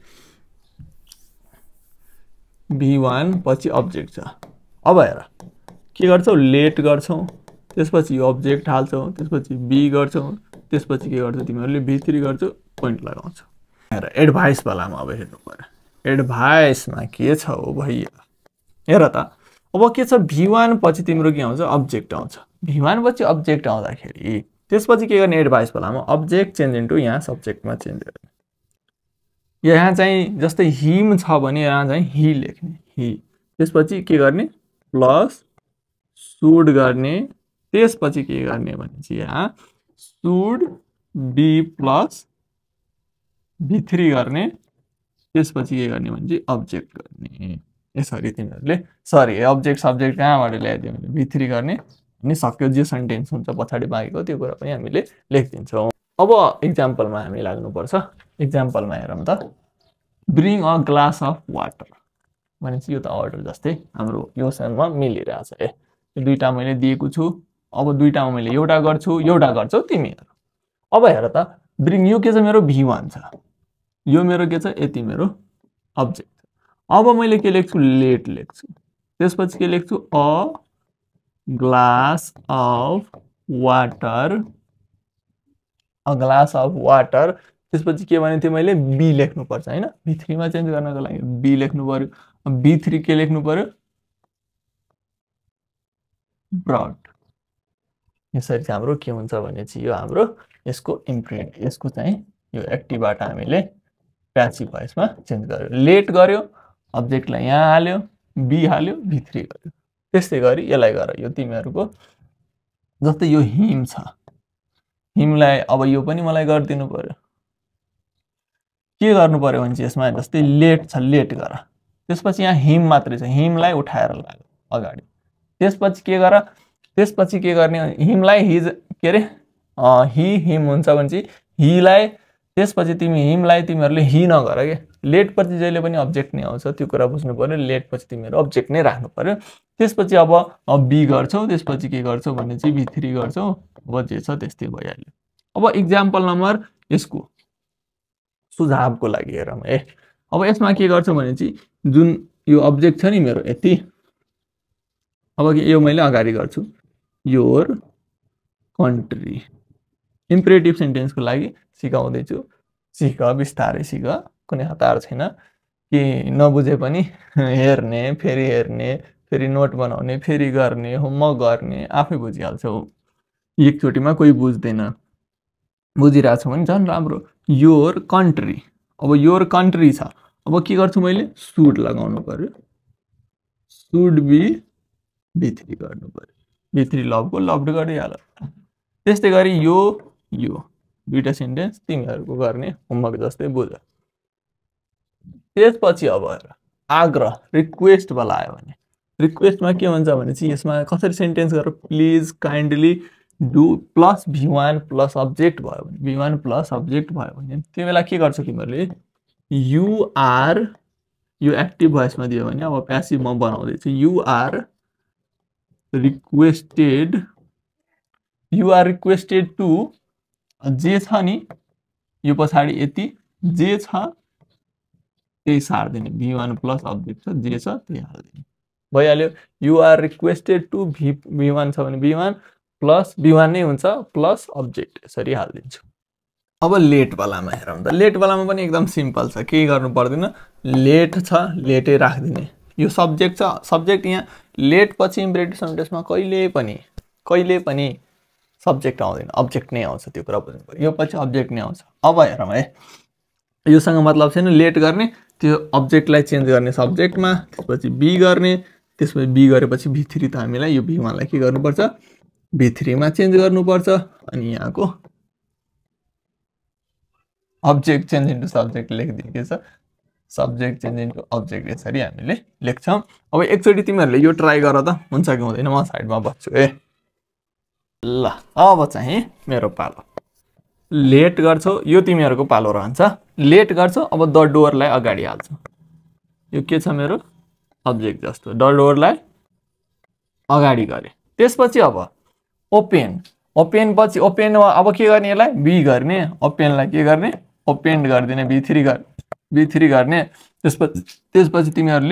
V1 पछि अब्जेक्ट छ अब हेर के गर्छौ लेट गर्छौ त्यसपछि यो अब्जेक्ट हाल्छौ त्यसपछि बी गर्छौ त्यसपछि के गर्छौ तिमीहरुले V3 गर्छौ पोइन्ट लगाउँछौ हेर एडभाइस वालामा अब हेर्नु पर्यो एडभाइसमा के छ हो भैया हेर त अब के छ V1 पछि तिम्रो के आउँछ अब्जेक्ट आउँछ V1 पछि अब्जेक्ट आउँदाखेरि त्यसपछि के गर्ने एडभाइस वालामा अब्जेक्ट चेन्ज इन्टु यहाँ सब्जेक्टमा चेन्ज गर्ने यहाँ चाहिँ जस्तै हिम छ भने यहाँ चाहिँ ही लेख्ने ही त्यसपछि के गर्ने प्लस शुड गर्ने त्यसपछि के गर्ने भने चाहिँ यहाँ शुड बी प्लस V3 गर्ने त्यसपछि के गर्ने भने चाहिँ अब्जेक्ट गर्ने यसरी तिमीहरुले सरी अब्जेक्ट सब्जेक्ट कहाँबाट ल्याइदियो भने V3 गर्ने अनि सक्यो जे सेन्टेन्स हुन्छ पछाडी बाँकीको त्यो कुरा पनि हामीले लेख्दिन्छौँ अब एक्जाम्पलमा हामी लाग्नुपर्छ एक्जाम्पलमा हेरौँ त bring a glass of water भनेपछि यो त अर्डर जस्तै हाम्रो यो सेममा मिलिरहेछ ए यो दुईटा मैले दिएको छु अब दुईटामा मैले एउटा गर्छौ तिमीहरु अब हेर त ब्रिङ यो के छ मेरो V1 छ यो मेरो के छ यति मेरो अब्जेक्ट अब मैले के लेख्छु लेट लेख्छु त्यसपछि के लेख्छु अ ग्लास अफ वाटर त्यसपछि के भने थियो मैले बी लेख्नु पर्छ हैन V3 मा चेन्ज गर्नको लागि बी लेख्नु पर्यो V3 के लेख्नु पर्यो ब्रड यसरी चाहिँ हाम्रो के हुन्छ भने चाहिँ यो हाम्रो यसको इम्प्रिन्ट यसको चाहिँ यो एक्टिभबाट हामीले प्यासिभ भोइसमा चेन्ज गर्यो लेट गर्यो अब्जेक्टलाई यहाँ हाल्यो बी हाल्यो V3 गर्यो त्यस्तै गरी यसलाई गर यो तिमीहरुको जस्तै यो हिम छ हिमलाई अब यो पनि मलाई गर्दिनु पर्यो के गर्नु पर्यो भने चाहिँ यसमा जस्तै लेट छ लेट गर त्यसपछि यहाँ हिम मात्रै छ हिमलाई उठाएर लाग अगाडि त्यसपछि के गर्ने हिमलाई हिज के रे हिम हुन्छ भने चाहिँ हिलाई त्यसपछि तिमी हिमलाई तिमीहरुले हि नगर के लेट पछि जहिले पनि अब्जेक्ट नै आउँछ त्यो कुरा बुझ्नु पर्यो लेट पछि तिमीहरु अब्जेक्ट नै राख्नु पर्यो त्यसपछि अब बी गर्छौ त्यसपछि के गर्छौ भने चाहिँ V3 गर्छौ अब जे छ त्यस्तै भइहाल्यो अब एक्जाम्पल नम्बर यसको सुझावको लागि हेरौँ ए अब यसमा के गर्छौ भने चाहिँ जुन यो अब्जेक्ट छ नि मेरो यति अब यो मैले अगाडि गर्छु योर कन्ट्री इम्पेरेटिभ सेन्टेन्सको लागि सिकाउँदै छु सिक बिस्तारै सिक कुनै हतार छैन कि नबुझे पनि हेर्ने फेरि नोट बनाउने फेरि गर्ने होमवर्क गर्ने आफै बुझिहाल्छौ एकचोटीमा कोही बुझ्दैन बुझिरहेछ भने झन् राम्रो योर कन्ट्री अब योर कन्ट्री छ अब के गर्छु मैले शुड लगाउनु पर्यो शुड बी V3 गर्नु पर्यो V3 लभको लभड गरिहाल त्यस्तै गरी यो दुईटा सेन्टेन्स तिमीहरुको गर्ने होमवर्क जस्तै बुझ त्यसपछि अब आग्रह रिक्वेस्ट वाला आयो भने रिक्वेस्टमा के हुन्छ भने चाहिँ यसमा कसरी सेन्टेन्स गरेर please kindly do plus V1 plus object भयो भने V1 प्लस अब्जेक्ट भयो भने त्यो बेला के गर्छ तिमीहरुले यु आर यो एक्टिभ भोइसमा दियो भने अब प्यासिभ म बनाउँदै छु यु आर रिक्वेस्टेड टु जे छ नि यो पछाडी यति जे छ त्यही सार्दिने V1 प्लस अब्जेक्ट छ जे छ त्यही हाल्दिने भइहाल्यो you are requested to V1 छ भने V1 प्लस V1 नै हुन्छ प्लस अब्जेक्ट यसरी हाल्दिन्छु अब लेट वालामा हेरौँ त लेट वालामा पनि एकदम सिम्पल छ केही गर्नु पर्दैन लेट छ लेटै राख्दिने यो सब्जेक्ट छ सब्जेक्ट यहाँ लेट पछि इम्पेरेटिभ सेन्टेन्समा कहिले पनि सब्जेक्ट आउँदैन अब्जेक्ट नै आउँछ त्यो कुरा बुझ्नु पर्यो यो पछि अब्जेक्ट नै आउँछ अब हेरौँ है योसँग मतलब छैन लेट गर्ने त्यो अब्जेक्टलाई चेन्ज गर्ने सब्जेक्टमा त्यसपछि बी गर्ने त्यसपछि बी गरेपछि V3 त हामीलाई यो V1 लाई के गर्नुपर्छ V3 मा चेन्ज गर्नुपर्छ अनि यहाँको अब्जेक्ट चेन्ज इन्टु सब्जेक्ट लेखिदिएको छ सब्जेक्ट चेन्ज इन्टु अब्जेक्ट यसरी हामीले लेख्छौं अब एकचोटी तिमीहरुले यो ट्राई गर त हुन्छ कि हुँदैन म साइडमा बस्छु ए ल अब चाहिँ मेरो पालो लेट गर्छौ यो तिमीहरुको पालो रहन्छ लेट गर्छौ अब द डोरलाई अगाडि हाल्छौ यो के छ मेरो अब्जेक्ट जस्तो द डोरलाई अगाडि गरे त्यसपछि अब ओपन पछि ओपनमा अब के गर्ने यसलाई बी गर्ने ओपनलाई के गर्ने अपेन्ड गरिदिने b3 गर्ने त्यसपछि तिमीहरूले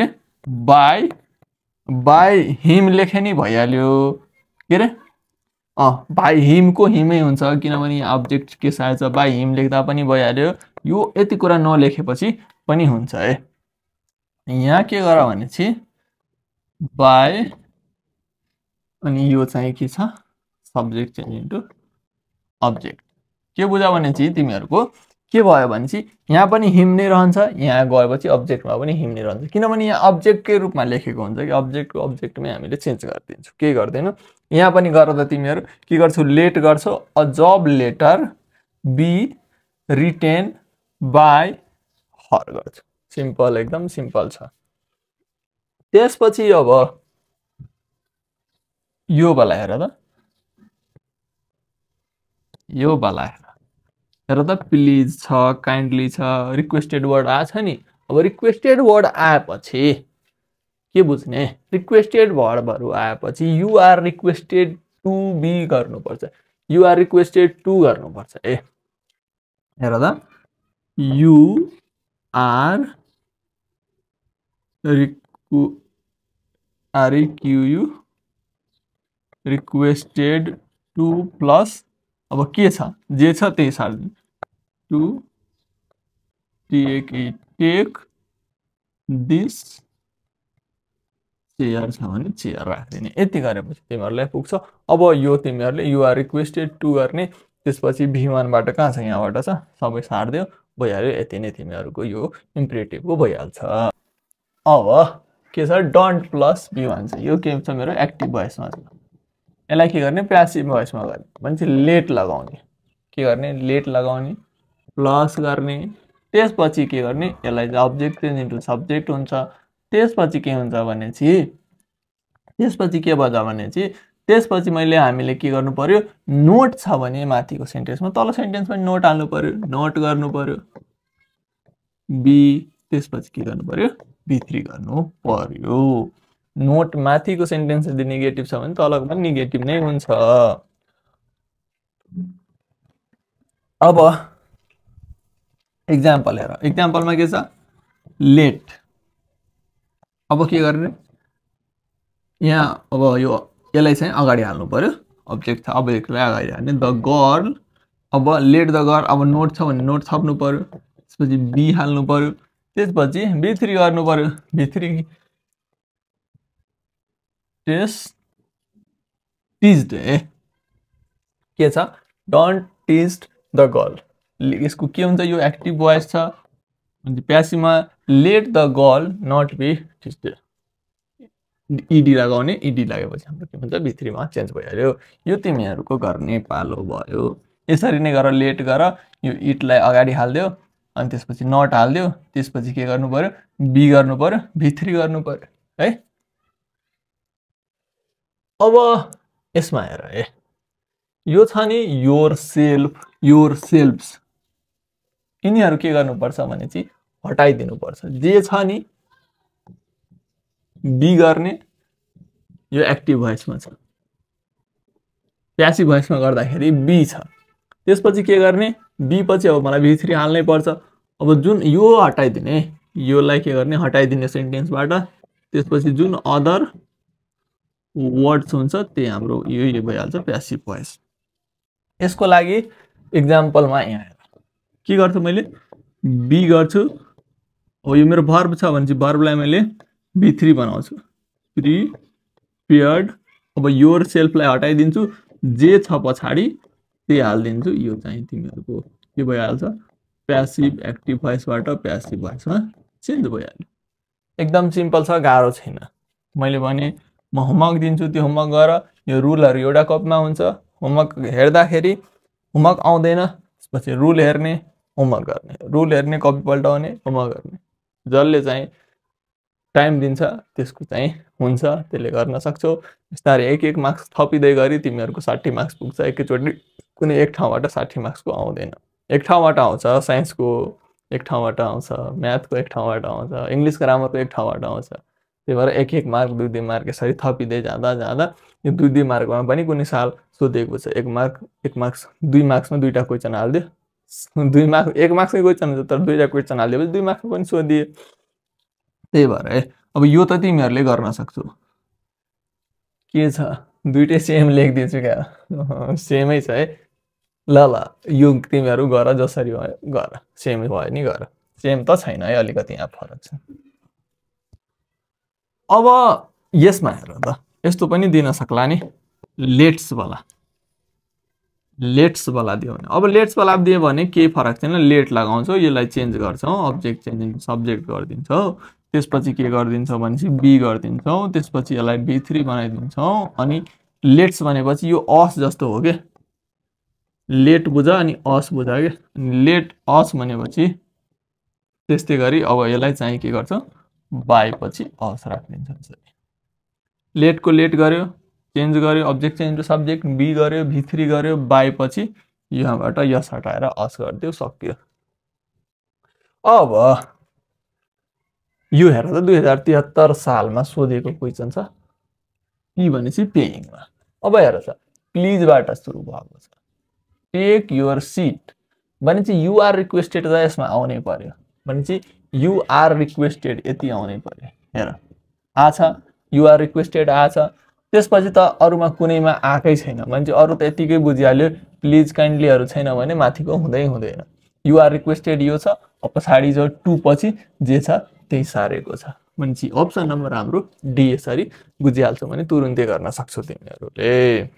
बाई हिम लेखे नि भइहाल्यो के अरे बाई हिमको हिमै हुन्छ किनभने अब्जेक्ट के आएछ बाई हिम लेख्दा पनि भइहाल्यो यो यति कुरा नलेखेपछि पनि हुन्छ है यहाँ के गर भनेपछि बाई अनि यो चाहिँ के छ सब्जेक्ट चेन्ज इन्टु अब्जेक्ट के बुझा भनेपछि तिमीहरूको के भयो भनेपछि यहाँ पनि हिम नै रहन्छ यहाँ गएपछि अब्जेक्टमा पनि हिम नै रहन्छ किनभने यहाँ अब्जेक्टकै रूपमा लेखेको हुन्छ कि अब्जेक्टको अब्जेक्टमै हामीले चेन्ज गरिदिन्छौँ के गर्दैनौ यहाँ पनि गर त तिमीहरू के गर्छौ लेट गर्छौ a job letter be written by her गर्छौ सिम्पल एकदम सिम्पल छ त्यसपछि अब यो वाला हेर त यो वाला हेर त प्लिज छ काइन्डली छ रिक्वेस्टेड वर्ड आछ नि अब रिक्वेस्टेड वर्ड आएपछि के बुझ्ने रिक्वेस्टेड वर्डहरु आएपछि you are requested to be गर्नुपर्छ यु आर रिक्वेस्टेड टु गर्नुपर्छ ए हेर त you are requested to plus अब के छ जे छ त्यही सार्दिनु टु टेक दिस चेयर छ भने चेयर राख्दिने यति गरेपछि तिमीहरुलाई पुग्छ अब यो तिमीहरुले यु आर रिक्वेस्टेड टु गर्ने त्यसपछि v1 बाट कहाँ छ यहाँबाट छ सबै सार्दियो भइहाल्यो यति नै तिमीहरुको यो इम्परेटिभको भइहाल्छ अब के छ डोन्ट प्लस v1 छ यो के छ मेरो एक्टिभ भोइसमा छ यसलाई के गर्ने प्यासिभ भोइसमा गर्ने मान्छे लेट लगाउने के गर्ने लेट लगाउने प्लस गर्ने त्यसपछि के गर्ने यसलाई अब्जेक्ट चेन्ज इन्टु सब्जेक्ट हुन्छ त्यसपछि के हुन्छ भनेछि त्यसपछि के बजा भनेछि त्यसपछि हामीले के गर्नु पर्यो नोट छ भने माथिको सेन्टेन्समा तल सेन्टेन्समा नोट हाल्नु पर्यो नोट गर्नु पर्यो बी त्यसपछि के गर्नु पर्यो b3 गर्नु पर्यो नोट माथिको सेन्टेन्स यदि नेगेटिभ छ भने तलको पनि नेगेटिभ नै हुन्छ अब एक्जाम्पल हेर एक्जाम्पलमा के छ लेट अब के गर्ने यहाँ अब यो यसलाई चाहिँ अगाडि हाल्नु पर्यो अब्जेक्ट छ अब्जेक्टलाई अगाडि हाल्ने द गर्ल अब लेट द गर्ल अब नोट छ भने नोट थप्नु पर्यो त्यसपछि बी हाल्नु पर्यो त्यसपछि b3 गर्नु पर्यो b3 टीज्ड के छ डोन्ट टीज्ड द गर्ल यसको के हुन्छ यो एक्टिभ भोइस छ अनि प्यासिभमा let the girl not be teased ED लगाउने ईडी लागेपछि हाम्रो के भन्छ b3 मा चेन्ज भइहाल्यो यो तिमीहरुको गर्ने पालो भयो यसरी नै गर लेट गर यो इटलाई अगाडि हाल्दियो अनि त्यसपछि नट हाल्दियो त्यसपछि के गर्नु पर्यो बी गर्नु पर्यो b3 गर्नु पर्यो है अब यसमा हेर है यो छ नि योर सेल्फ्स यिनीहरु के गर्नुपर्छ भने चाहिँ हटाइदिनु पर्छ जे छ नि बी गर्ने यो एक्टिभ भोइसमा छ प्यासिभ भोइसमा गर्दाखेरि बी छ त्यसपछि के गर्ने बी पछि अब मलाई b3 हाल्नै पर्छ अब जुन यो हटाइदिने योलाई के गर्ने हटाइदिने सेन्टेन्सबाट त्यसपछि जुन अदर वर्ड्स हुन्छ त्यही हाम्रो यो भइहाल्छ प्यासिभ भोइस यसको लागि एक्जाम्पलमा यहाँ हेर के गर्छु मैले बी गर्छु अब यो मेरो भर्ब छ भने चाहिँ भर्बलाई मैले b3 बनाउँछु प्रिपेयर्ड अब योर सेल्फलाई हटाइदिन्छु जे छ पछाडी त्यही हाल्दिन्छु यो चाहिँ तिमीहरुको के भइहाल्छ प्यासिभ एक्टिभ भोइसबाट प्यासिभ भोइसमा चेन्ज भइहाल्यो एकदम सिम्पल छ गाह्रो छैन मैले भने म होमवर्क दिन्छु त्यो होमवर्क गर यो रुलहरु एउटा कपीमा हुन्छ होमवर्क हेर्दाखेरि होमवर्क आउँदैन त्यसपछि रुल हेर्ने होमवर्क गर्ने रुल हेर्ने कपी पल्टाउने होमवर्क गर्ने जसले चाहिँ टाइम दिन्छ त्यसको चाहिँ हुन्छ त्यसले गर्न सक्छौ बिस्तारै एक मार्क्स थपिदै गरी तिमीहरुको 60 मार्क्स पुग्छ एकैचोटी कुनै एक ठाउँबाट 60 मार्क्सको आउँदैन एक ठाउँबाट आउँछ साइन्सको एक ठाउँबाट आउँछ म्याथको एक ठाउँबाट आउँछ इंग्लिश ग्रामरको एक ठाउँबाट आउँछ त्यही भएर एक मार्क दुई मार्क यसरी थपिदै जाँदा यो दुई मार्कमा पनि कुनै साल सोधेको छ एक मार्क्स दुई मार्क्समा दुईटा क्वेशन हाल्दियो 2 मार्क्स 1 मार्क्सकै क्वेसन हुन्छ तर दुईटा क्वेसन हाल्दिएपछि 2 मार्क्सको पनि सोधिए। त्यही भएर है अब यो त तिमीहरूले गर्न सक्छौ। के छ दुईटै सेम लेखिदिन्छु क्या सेमै छ है। ल ल यो तिमीहरू गर जसरी भयो गर, सेम भयो नि गर, सेम त छैन है अलिकति यहाँ फरक छ। अब यसमा हेर त यस्तो पनि दिन सक्ला नि लेट्स वाला दियो भने। अब लेट्स वाला दियो भने केही फरक छैन, लेट लगाउँछौ यसलाई चेन्ज गर्छौ अब्जेक्ट चेन्ज इन्टु सब्जेक्ट गरिदिन्छौ, त्यसपछि के गरिदिन्छौ भनेपछि बी गरिदिन्छौ, त्यसपछि यसलाई B3 बनाइदिन्छौ अनि लेट्स भनेपछि यो अस जस्तो हो के, लेट बुझ अनि अस बुझ के, लेट अस भनेपछि त्यस्तै गरी अब यसलाई चाहिँ के गर्छौ बाई पछि अस राखिदिन्छौ। लेट को लेट गर्यो चेन्ज गर्यो object change to subject, be गर्यो V3 गर्यो, बाई पछि यहाँबाट यस हटाएर अस गरिदियो सक्यो। अब यो हेर त 2073 सालमा सोधेको क्वेसन छ पी भनेपछि पेइङमा। अब हेर त प्लिजबाट सुरु भएको छ, टेक योर सिट भनेपछि यु आर रिक्वेस्टेड त यसमा आउनै पर्यो भनेपछि यु आर रिक्वेस्टेड यति आउनै पर्यो। हेर आछ यु आर रिक्वेस्टेड आछ, त्यसपछि त अरुमा कुनैमा आकै छैन भनेपछि अरु त यतिकै बुझिहाल्यो, प्लिज काइन्डलीहरु छैन भने माथिको हुँदै हुँदैन। यु आर रिक्वेस्टेड यो छ, अब पछाडी जो 2 पछि जे छ त्यही सारेको छ भनेपछि अप्सन नम्बर हाम्रो डी यसरी बुझिहाल्छौ भने तुरुन्तै गर्न सक्छौ तिमीहरुले,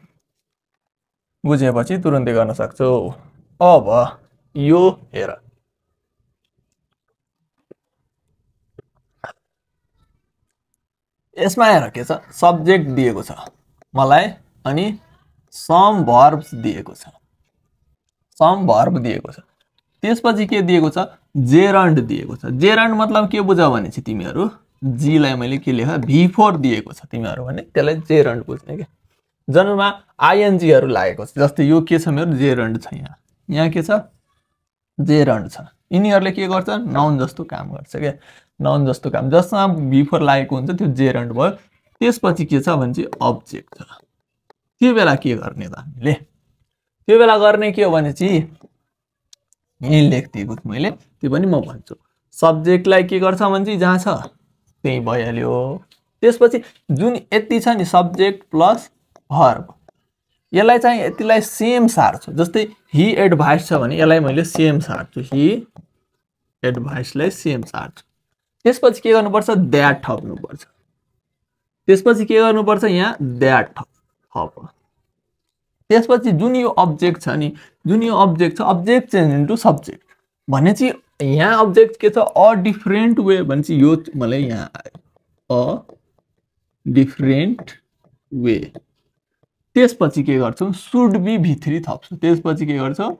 बुझेपछि तुरुन्तै गर्न सक्छौ। अब यो हेर यसमा हेर के छ सब्जेक्ट दिएको छ मलाई अनि सम भर्ब्स दिएको छ, सम भर्ब दिएको छ, त्यसपछि के दिएको छ जेरन्ड दिएको छ। जेरन्ड मतलब के बुझ भनेपछि तिमीहरु जी लाई मैले के लेख V4 दिएको छ तिमीहरु भने त्यसलाई जेरन्ड बुझ्ने के। जन्ममा आईएनजी हरु लागेको छ, जस्तै यो के छ मेरो जेरन्ड छ, यहाँ के छ जेरन्ड छ, यिनीहरुले के गर्छ नाउन जस्तो काम गर्छ के, नाउन जस्तो काम जसमा V4 लागेको हुन्छ त्यो जेरन्ड भयो। त्यसपछि के छ भने चाहिँ अब्जेक्ट छ, त्यो बेला के गर्ने त हामीले, त्यो बेला गर्ने के हो भने चाहिँ यही लेख्दिएको छु मैले, त्यो पनि म भन्छु। सब्जेक्टलाई के गर्छ भने चाहिँ जहाँ छ त्यही भइहाल्यो, त्यसपछि जुन यति छ नि सब्जेक्ट प्लस भर्ब यसलाई चाहिँ यतिलाई सेम सार्छु, जस्तै ही एडभाइस छ भने यसलाई मैले सेम सार्छु, ही एडभाइसलाई सेम सार्छु। त्यसपछि के गर्नुपर्छ दैट थप्नुपर्छ, त्यसपछि के गर्नुपर्छ यहाँ दैट थप, त्यसपछि जुन यो अब्जेक्ट छ नि, जुन यो अब्जेक्ट छ अब्जेक्ट चेन्ज इन्टु सब्जेक्ट भनेपछि यहाँ अब्जेक्ट के छ अ डिफरेन्ट वे भनेपछि यो मलाई यहाँ आयो अ डिफरेन्ट वे। त्यसपछि के गर्छौ शुड बी V3 थप्छु, त्यसपछि के गर्छौ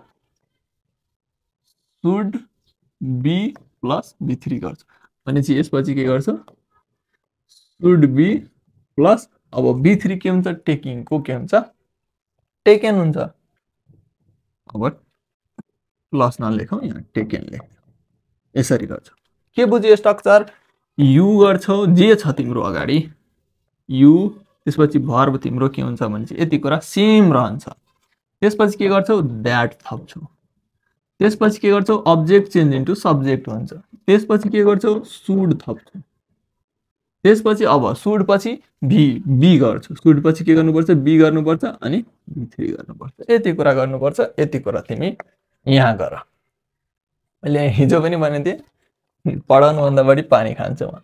शुड बी प्लस V3 गर्छु भनेपछि यसपछि के गर्छौ शुड बी प्लस अब V3 के हुन्छ टेकिङ को के हुन्छ टेकन हुन्छ, अब प्लस नलेखौ यहाँ टेकन लेख्छौ, यसरी गर्छौ। के बुझ्यो स्ट्रक्चर, यु गर्छौ जे छ तिम्रो अगाडि यु, त्यसपछि भर्ब तिम्रो के हुन्छ भने यति कुरा सेम रहन्छ, त्यसपछि के गर्छौ दैट थप्छौ, त्यसपछि के गर्छौ अब्जेक्ट चेन्ज इन्टु सब्जेक्ट हुन्छ, त्यसपछि के गर्छौ शुड थप्छौ, त्यसपछि अब शुड पछि बी गर्छौ, शुड पछि के गर्नुपर्छ बी गर्नुपर्छ अनि V3 गर्नुपर्छ, यति कुरा गर्नुपर्छ। यति कुरा तिमी यहाँ गर। मैले हिजो पनि भनेथे पढाउनु भन्दा बढी पानी खान्छ म,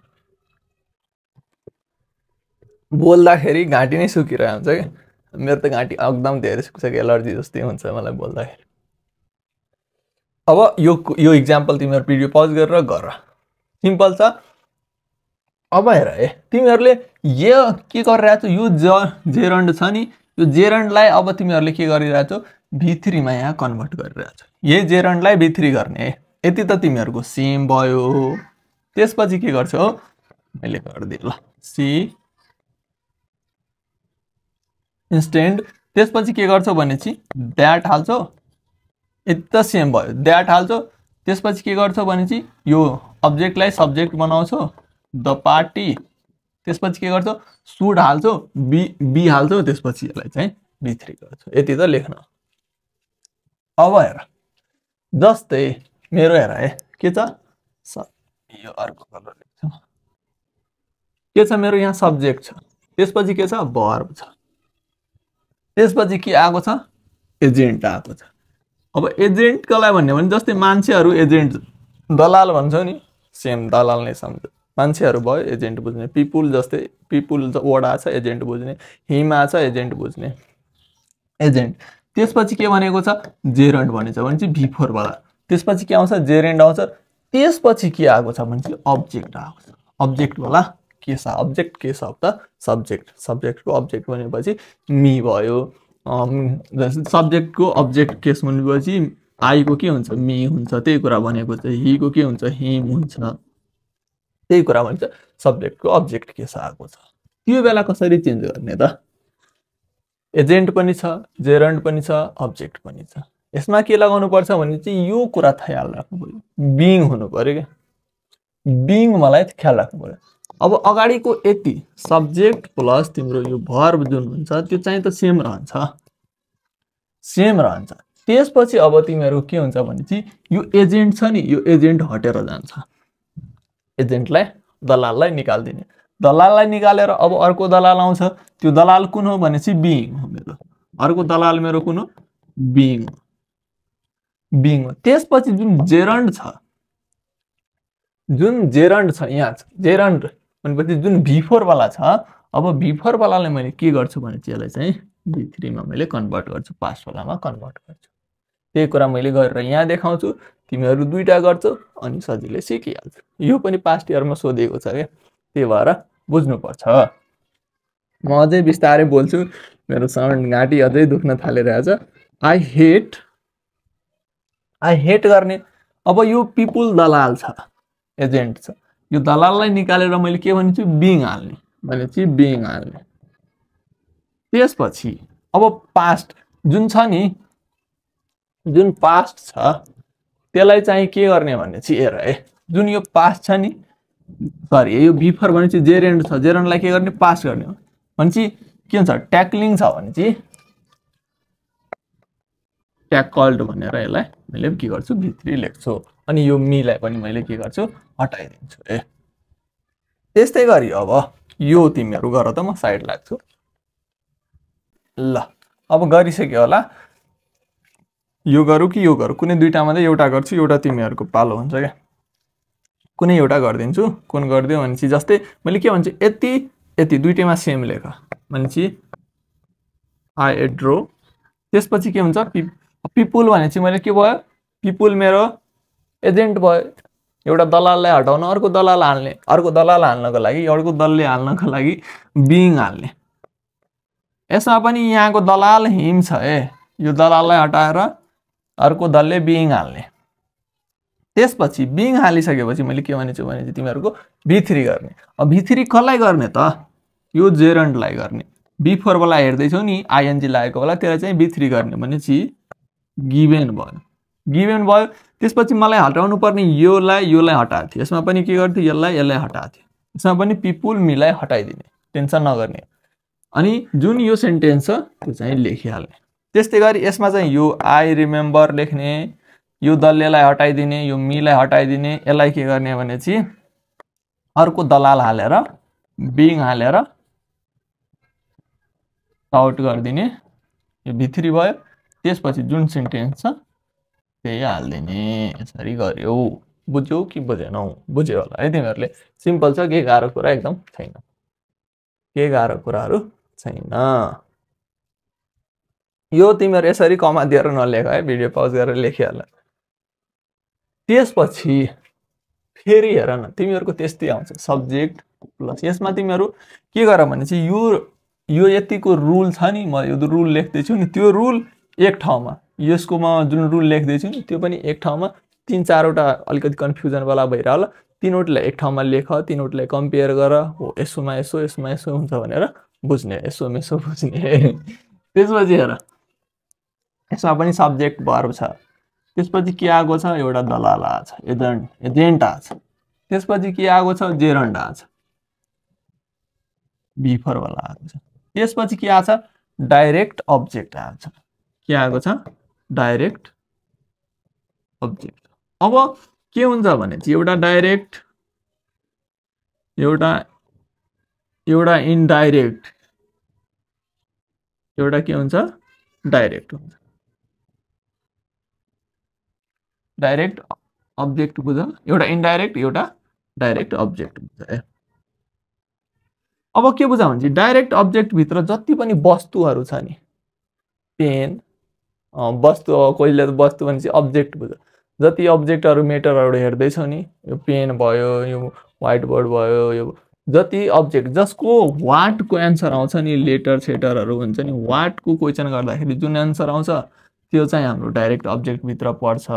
बोल्दाखेरि घाँटी नै सुकिरहेको हुन्छ के, मेरो त घाँटी एकदम धेरै सुक्छ कि एलर्जी जस्तै हुन्छ मलाई बोल्दाखेरि। अब यो एक्जाम्पल तिमीहरु भिडियो पज गरेर गर, सिम्पल छ। अब हेर है तिमीहरुले यो के गरिरहेछौ यो जेरन्ड छ नि, यो जेरन्डलाई अब तिमीहरुले के गरिरहेछौ V3 मा यहाँ कन्भर्ट गरिरहेछौ, यही जेरन्डलाई V3 गर्ने है, यति त तिमीहरुको सेम भयो। त्यसपछि के गर्छौ मैले गर्दिए ल सी इन्स्टेन्ट, त्यसपछि के गर्छौ भनेपछि दैट हाल्छौ, यति त सेम भयो दैट हाल्छौ, त्यसपछि के गर्छौ भनेपछि यो अब्जेक्टलाई सब्जेक्ट बनाउँछौ द पार्टी, त्यसपछि के गर्छौ शुड हाल्छौ बी हाल्छौ, त्यसपछि यसलाई चाहिँ V3 गर्छौ, यति त लेख्न। अब हेर जस्तै मेरो हेर है के छ यो अर्को कलर लेख्छु के छ मेरो यहाँ सब्जेक्ट छ त्यसपछि के छ भर्ब छ त्यसपछि के आएको छ एजेन्ट आएको छ अब एजेन्टको लागि भन्ने भने जस्तै मान्छेहरू एजेन्ट दलाल भन्छौ नि सेम दलाल नै सम्झ मान्छेहरू भयो एजेन्ट बुझ्ने पिपुल जस्तै पिपुल वर्ड आछ एजेन्ट बुझ्ने हिम आछ एजेन्ट बुझ्ने एजेन्ट त्यसपछि के भनेको छ जेरन्ड भनेछ भने चाहिँ बिफोर वाला त्यसपछि के आउँछ जेरेन्ड आउँछ त्यसपछि के आएको छ भने चाहिँ अब्जेक्ट आएको छ अब्जेक्ट वाला के छ अब्जेक्ट के शब्द सब्जेक्ट सब्जेक्टको अब्जेक्ट भनेपछि मी भयो सब्जेक्टको अब्जेक्ट केस भनेपछि आईको के हुन्छ मी हुन्छ त्यही कुरा भनेको चाहिँ हीको के हुन्छ हिम हुन्छ त्यही कुरा भन्छ सब्जेक्टको अब्जेक्ट केस आएको छ त्यो बेला कसरी चेन्ज गर्ने त एजेन्ट पनि छ जेरन्ड पनि छ अब्जेक्ट पनि छ यसमा के लगाउनु पर्छ भने चाहिँ यो कुरा ख्याल राख्नु पर्यो बिङ हुनु पर्यो के बिङ मलाई ख्याल राख्नु पर्यो अब अगाडिको यति सब्जेक्ट प्लस तिम्रो यो भर्ब जुन हुन्छ त्यो चाहिँ त सेम रहन्छ त्यसपछि अब तिमीहरु के हुन्छ भने चाहिँ यो एजेन्ट छ नि यो एजेन्ट हटेर जान्छ एजेन्टलाई दलाललाई निकाल्दिने दलाललाई निकालेर अब अर्को दलाल आउँछ त्यो दलाल कुन हो भने चाहिँ बिङ हो मेरो अर्को दलाल मेरो कुन हो बिङ हो त्यसपछि जुन जेरन्ड छ यहाँ छ जेरन्ड भनेपछि जुन बिफोर वाला छ अब बिफोर वालालाई मैले के गर्छु भने चाहिँ यसलाई चाहिँ B3 मा मैले कन्भर्ट गर्छु पास्ट वालामा कन्भर्ट गर्छु त्यही कुरा मैले गरेर यहाँ देखाउँछु तिमीहरु दुईटा गर्छौ अनि सजिलै सिकिहाल्छौ यो पनि पास्ट इयरमा सोधेको छ के त्यही भएर बुझ्नु पर्छ म अझै बिस्तारै बोल्छु मेरो साउन्ड घाँटी अझै दुख्न थालिरहेछ आई हेट गर्ने अब यो पिपुल दलाल छ एजेन्ट छ यो दलाललाई निकालेर मैले के भन्छु बिङ हाल्ने भनेपछि बिङ हाल्ने त्यसपछि अब पास्ट जुन छ नि जुन पास्ट छ त्यसलाई चाहिँ के गर्ने भन्ने चाहिँ हेर है जुन यो पास्ट छ नि सरी यो बिफोर भने चाहिँ जेरेन्ड छ जेरेन्डलाई के गर्ने पास्ट गर्ने हो भने चाहिँ के हुन्छ ट्याक्लिङ छ भने चाहिँ ट्याकल्ड भनेर यसलाई मैले के गर्छु B3 लेख्छु अनि यो मीलाई पनि मैले के गर्छु हटाइदिन्छु ए त्यस्तै गरी अब यो तिमीहरु गर त म साइड लाग्छु ल अब गरिसक्यो होला यो गरौ कि यो गरौ कुनै दुईटा मात्रै एउटा गर्छु एउटा तिमीहरुको पालो हुन्छ के कुनै एउटा गर्दिन्छु कुन गर्दियो भने चाहिँ जस्तै मैले के भन्छु यति दुईटैमा सेम लेख भनेपछि आई ड्रो त्यसपछि के हुन्छ पिपुल भने चाहिँ मैले के भयो पिपुल मेरो एजेन्ट भयो एउटा दलाललाई हटाउन अर्को दलाल हाल्नको लागि अर्को दलले हाल्नको लागि बिङ हाल्ने यसमा पनि यहाँको दलाल हिम छ यो दलाललाई हटाएर अर्को दलले बिङ हाल्ने त्यसपछि बिङ हालिसकेपछि मैले के भनेछु भने तिमीहरुको B3 गर्ने अब B3 कसलाई गर्ने त यो जेरन्डलाई गर्ने B4 वाला हेर्दै छौ नि आईएनजी लागेको वाला त्यसलाई चाहिँ B3 गर्ने भनेपछि गिभन भयो त्यसपछि मलाई हटाउनु पर्ने योलाई हटाएको थियो यसमा पनि के गर्थे यसलाई हटाएको थियो यसमा पनि पिपुल मीलाई हटाइदिने टेन्सन नगर्ने अनि जुन यो सेन्टेन्स छ त्यो चाहिँ लेखिहाल्ने त्यस्तै गरी यसमा चाहिँ यो आई रिमेम्बर लेख्ने यो दल्लेलाई हटाइदिने यो मीलाई हटाइदिने यसलाई के गर्ने भने चाहिँ अर्को दलाल हालेर बिङ हालेर आउट गरिदिने यो B3 भयो त्यसपछि जुन सेन्टेन्स छ त्यही हाल्दिने यसरी गर्यो बुझ्यौ कि बुझेनौ बुझ्यौ होला है तिमीहरुले सिम्पल छ के गाह्रो कुरा एकदम छैन के गाह्रो कुराहरु छैन यो तिमीहरु यसरी कमा दिएर नलेख है भिडियो पज गरेर लेखिहाल त्यसपछि फेरि हेर न तिमीहरुको त्यस्तै आउँछ सब्जेक्ट प्लस यसमा तिमीहरु के गर भने चाहिँ यो यतिको रुल छ नि म यो रुल लेख्दै छु नि त्यो रुल एक ठाउँमा यसकोमा जुन रुल लेख्दै छु नि त्यो पनि एक ठाउँमा तीन चारवटा अलिकति कन्फ्युजन वाला भइरा होला तीनवटालाई एक ठाउँमा लेख तीनवटालाई कम्पेयर गर हो यसोमा यसो हुन्छ भनेर बुझ्ने यसो मेसो बुझ्ने त्यसपछि हेर यसमा पनि सब्जेक्ट भर्ब छ त्यसपछि के आएको छ एउटा दलाल आछ एजेन्ट आछ त्यसपछि के आएको छ जेरन्ड आछ B4 वाला आएको छ त्यसपछि के आछ डाइरेक्ट अब्जेक्ट आछ के आएको छ डाइरेक्ट अब्जेक्ट। अब के हुन्छ भने चाहिँ एउटा डाइरेक्ट एउटा इनडाइरेक्ट एउटा के हुन्छ डाइरेक्ट हुन्छ। डाइरेक्ट अब्जेक्ट बुझ, एउटा इनडाइरेक्ट एउटा डाइरेक्ट अब्जेक्ट हुन्छ है। अब के बुझ भने चाहिँ डाइरेक्ट अब्जेक्ट भित्र जति पनि वस्तुहरू छ नि, पेन वस्तु, कहिले वस्तु भनेपछि अब्जेक्ट बुझ, जति अब्जेक्टहरू मेटरहरू हेर्दैछौ नि, यो पेन भयो, यो व्हाइट बोर्ड भयो, यो जति अब्जेक्ट जसको वाटको एन्सर आउँछ नि, लेटर सेटरहरू हुन्छ नि, वाटको क्वेसन गर्दाखेरि जुन एन्सर आउँछ त्यो चाहिँ हाम्रो डाइरेक्ट अब्जेक्ट भित्र पर्छ।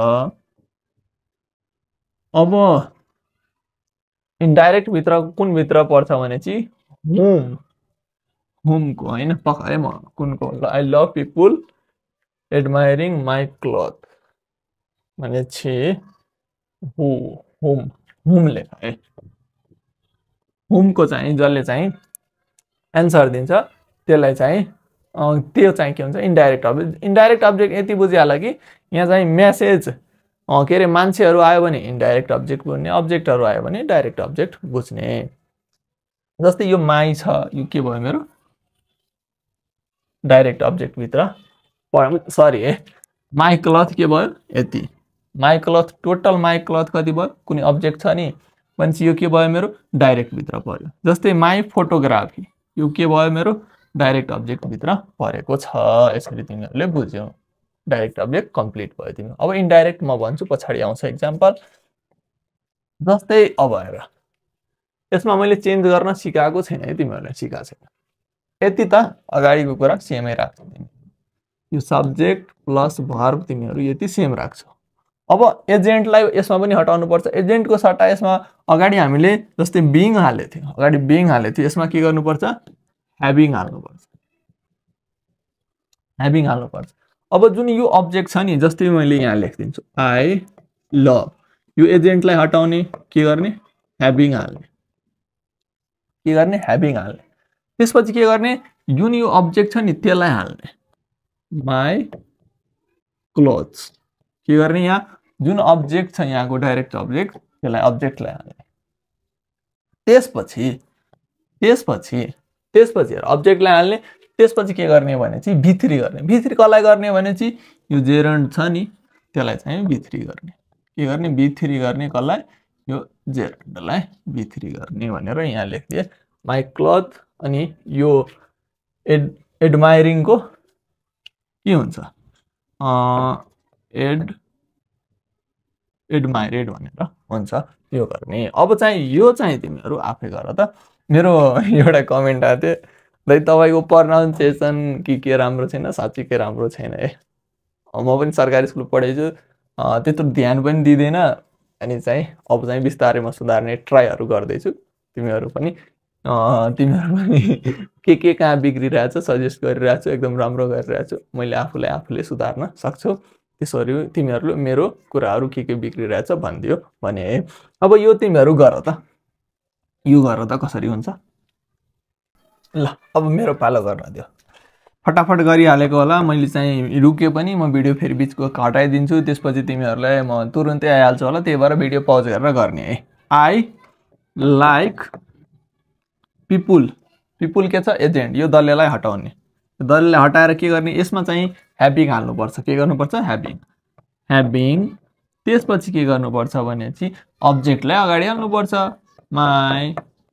अब इनडाइरेक्ट भित्र कुन भित्र पर्छ भने चाहिँ होमको हैन, पकाए म कुनको, I love people admiring my cloth भने चाहिँ होम लेख है। होमको चाहिँ जसले चाहिँ एन्सर दिन्छ त्यसलाई चाहिँ त्यो चाहिँ के हुन्छ इनडाइरेक्ट अब्जेक्ट। इनडाइरेक्ट अब्जेक्ट यति बुझिहाल्ला कि यहाँ चाहिँ मेसेज के अरे मान्छेहरू आयो भने इनडाइरेक्ट अब्जेक्ट बुझ्ने, अब्जेक्टहरू आयो भने डाइरेक्ट अब्जेक्ट बुझ्ने। जस्तै यो माई छ, यो के भयो मेरो डाइरेक्ट अब्जेक्ट भित्र, सरी है, माई क्लथ के भयो यति, my cloth total my cloth कति भयो, कुनै अब्जेक्ट छ नि भनेपछि यो के भयो मेरो डाइरेक्ट भित्र पर्यो। जस्तै माई फोटोग्राफी यो के भयो मेरो डाइरेक्ट अब्जेक्ट भित्र परेको छ। यसरी तिमीहरूले बुझ्यौ, डाइरेक्ट अब्जेक्ट कम्प्लिट भयो तिमी। अब इनडाइरेक्ट म भन्छु, पछाडि आउँछ एक्जाम्पल। जस्तै अब हेर, यसमा मैले चेन्ज गर्न सिकाएको छैन है, तिमीहरूले सिकाएको छैन, यति त अगाडिको कुरा सेमै राख्छौ तिमी, यो सब्जेक्ट प्लस भर्ब तिमीहरू यति सेम राख्छौ। अब एजेन्टलाई यसमा पनि हटाउनु पर्छ। एजेन्टको सट्टा यसमा अगाडि हामीले जस्तै बिङ हालेको थियो, अगाडि बिङ हालेको थियो, यसमा के गर्नुपर्छ ह्याभिङ हाल्नुपर्छ, ह्याभिङ हाल्नुपर्छ। अब जुन यो अब्जेक्ट छ नि, जस्तै मैले यहाँ लेखिदिन्छु आई लभ, यो एजेन्टलाई हटाउने के गर्ने ह्याभिङ हाल्ने, के गर्ने ह्याभिङ हाल्ने। त्यसपछि के गर्ने जुन यो अब्जेक्ट छ नि त्यसलाई हाल्ने माई क्लोथ्स, के गर्ने यहाँ जुन अब्जेक्ट छ यहाँको डाइरेक्ट अब्जेक्ट त्यसलाई अब्जेक्टलाई हाल्ने। त्यसपछि अब्जेक्टलाई हाल्ने, त्यसपछि के गर्ने भने चाहिँ भित्री गर्ने। भित्री कसलाई गर्ने भने चाहिँ यो जेरन्ड छ नि त्यसलाई चाहिँ भित्री गर्ने, के गर्ने भित्री गर्ने, कसलाई यो जेरन्डलाई भित्री गर्ने भनेर यहाँ लेखिदिए माई क्लथ। अनि यो एडमायरिङको के हुन्छ एडमायरेड भनेर हुन्छ, यो गर्ने। अब चाहिँ यो चाहिँ तिमीहरू आफै गर त। मेरो एउटा कमेन्ट आएको थियो, दाइ तपाईँको प्रनाउन्सिएसन के राम्रो छैन, साँच्चीकै राम्रो छैन है। म पनि सरकारी स्कुल पढेछु, त्यत्रो ध्यान पनि दिँदैन, अनि चाहिँ अब चाहिँ बिस्तारै म सुधार्ने ट्राईहरू गर्दैछु। तिमीहरू पनि के कहाँ बिग्रिरहेछ सजेस्ट गरिरहेको छु, एकदम राम्रो गरिरहेको छु, मैले आफूले सुधार्न सक्छु। त्यसरी तिमीहरूले मेरो कुराहरू के बिग्रिरहेछ भनिदियो भने है। अब यो तिमीहरू गर त, यो गर त कसरी हुन्छ ल। अब मेरो पालो गर्न दियो, फटाफट गरिहालेको होला। मैले चाहिँ रुके पनि म भिडियो फेरि बिचको हटाइदिन्छु, त्यसपछि तिमीहरूलाई म तुरुन्तै आइहाल्छु होला, त्यही भएर भिडियो पज गरेर गर्ने है। आई लाइक पिपुल, पिपुल के छ एजेन्ट, यो दल्यलाई हटाउने, दल्यलाई हटाएर के गर्ने यसमा चाहिँ ह्याभिङ हाल्नुपर्छ, के गर्नुपर्छ ह्याभिङ। त्यसपछि के गर्नुपर्छ भने चाहिँ अब्जेक्टलाई अगाडि हाल्नुपर्छ माई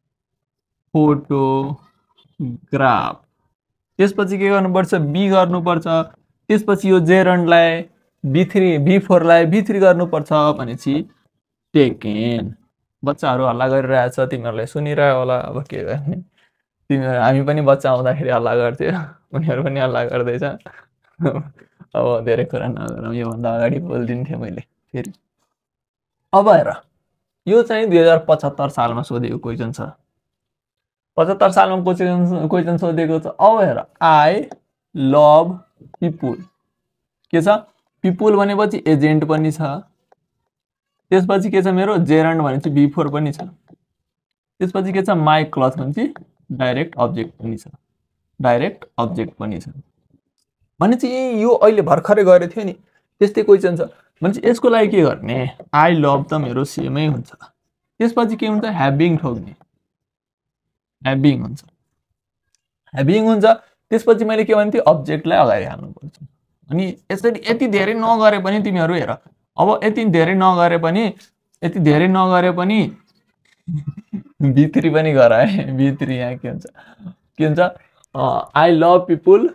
फोटोग्राफ। त्यसपछि के गर्नुपर्छ बी गर्नुपर्छ। त्यसपछि यो जेरन्डलाई B4लाई B3 गर्नुपर्छ भनेपछि टेकेन। बच्चाहरू हल्ला गरिरहेछ, तिमीहरूलाई सुनिरह्यो होला। अब के गर्ने, तिमीहरू हामी पनि बच्चा आउँदाखेरि हल्ला गर्थ्यो, उनीहरू पनि हल्ला गर्दैछ। अब धेरै कुरा नगरौँ, योभन्दा अगाडि बोलिदिन्थेँ मैले फेरि। अब हेर, यो चाहिँ 2075 सालमा सोधेको क्वेसन छ, 75 सालमा क्वेसन सोधेको छ। अब हेर, आई लभ पिपुल के छ, पिपुल भनेपछि एजेन्ट पनि छ, त्यसपछि के छ मेरो जेरन्ड भनेपछि B4 पनि छ, त्यसपछि के छ माई क्लथ भनेपछि डाइरेक्ट अब्जेक्ट पनि छ, डाइरेक्ट अब्जेक्ट पनि छ। भनेपछि यो अहिले भर्खरै गरेको थियो नि, त्यस्तै क्वेसन छ। भनेपछि यसको लागि के गर्ने आई लभ त मेरो सेमै हुन्छ त्यसपछि के हुन्छ ह्याभिङ ठोक्ने ह्याभिङ हुन्छ त्यसपछि मैले के भन्थे अब्जेक्टलाई अगाडि हाल्नु पर्छ अनि यसरी यति धेरै नगरे पनि तिमीहरू हेर अब यति धेरै नगरे पनि B3 पनि गर है B3 यहाँ के हुन्छ आई लभ पिपुल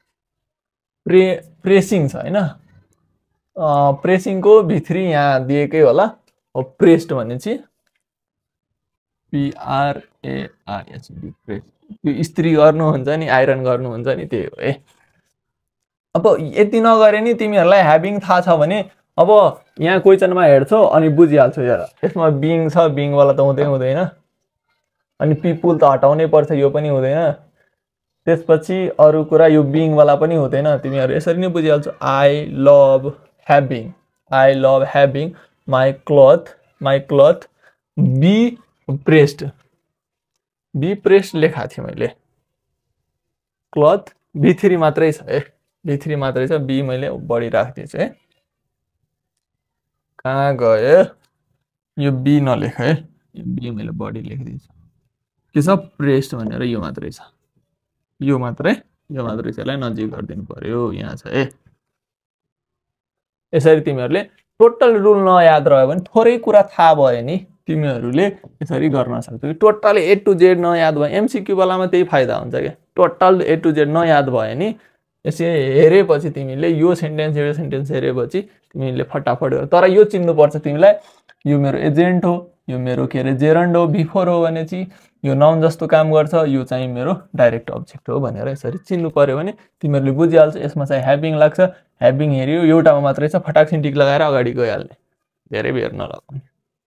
प्रेसिङ छ हैन प्रेसिङको B3 यहाँ दिएकै होला प्रेस्ड भनेपछि PRAIS प्रेस त्यो इस्त्री गर्नुहुन्छ नि आइरन गर्नुहुन्छ नि त्यही हो है अब यति नगरे नि तिमीहरूलाई ह्याभिङ थाहा छ भने अब यहाँ क्वेशनमा हेर्छौ अनि बुझिहाल्छौ यार यसमा बिङ छ बिङ वाला त हुँदैन अनि पिपुल त हटाउनै पर्छ यो पनि हुँदैन त्यसपछि अरु कुरा यो बिङ वाला पनि हुँदैन तिमीहरू यसरी नै बुझिहाल्छौ I love having my cloth be pressed लेखा थिएँ मैले क्लथ B3 मात्रै छ है B3 मात्रै छ बी मैले बढी राख्दिन्छु है कहाँ गयो यो बी नलेख है यो बी मैले बढी लेखिदिन्छु के छ प्रेस्ड भनेर यो मात्रै छ यसलाई नजिक गरिदिनु पर्यो यहाँ छ है यसरी तिमीहरूले टोटल रुल नयाद रह्यो भने थोरै कुरा थाहा भयो नि तिमीहरूले यसरी गर्न सक्छौ टोटल A to Z नयाद भयो एमसीक्यू वालामा त्यही फाइदा हुन्छ के टोटल A to Z नयाद भयो नि यसै हेरेपछि तिमीले यो सेन्टेन्स हेरेपछि तिमीले फटाफट तर यो चिन्नु पर्छ तिमीलाई यो मेरो एजेन्ट हो यो मेरो के रे जेरन्ड हो बिफोर हो भनेपछि यो नाउन जस्तो काम गर्छ यो चाहिँ मेरो डाइरेक्ट अब्जेक्ट हो भनेर यसरी चिन्नु पर्यो भने तिमीहरूले बुझिहाल्छ यसमा चाहिँ ह्याभिङ लाग्छ ह्याभिङ हेर्यो एउटामा मात्रै छ फटाक सिन टिक लगाएर अगाडि गइहाल्ने धेरै बेर नलाग्ने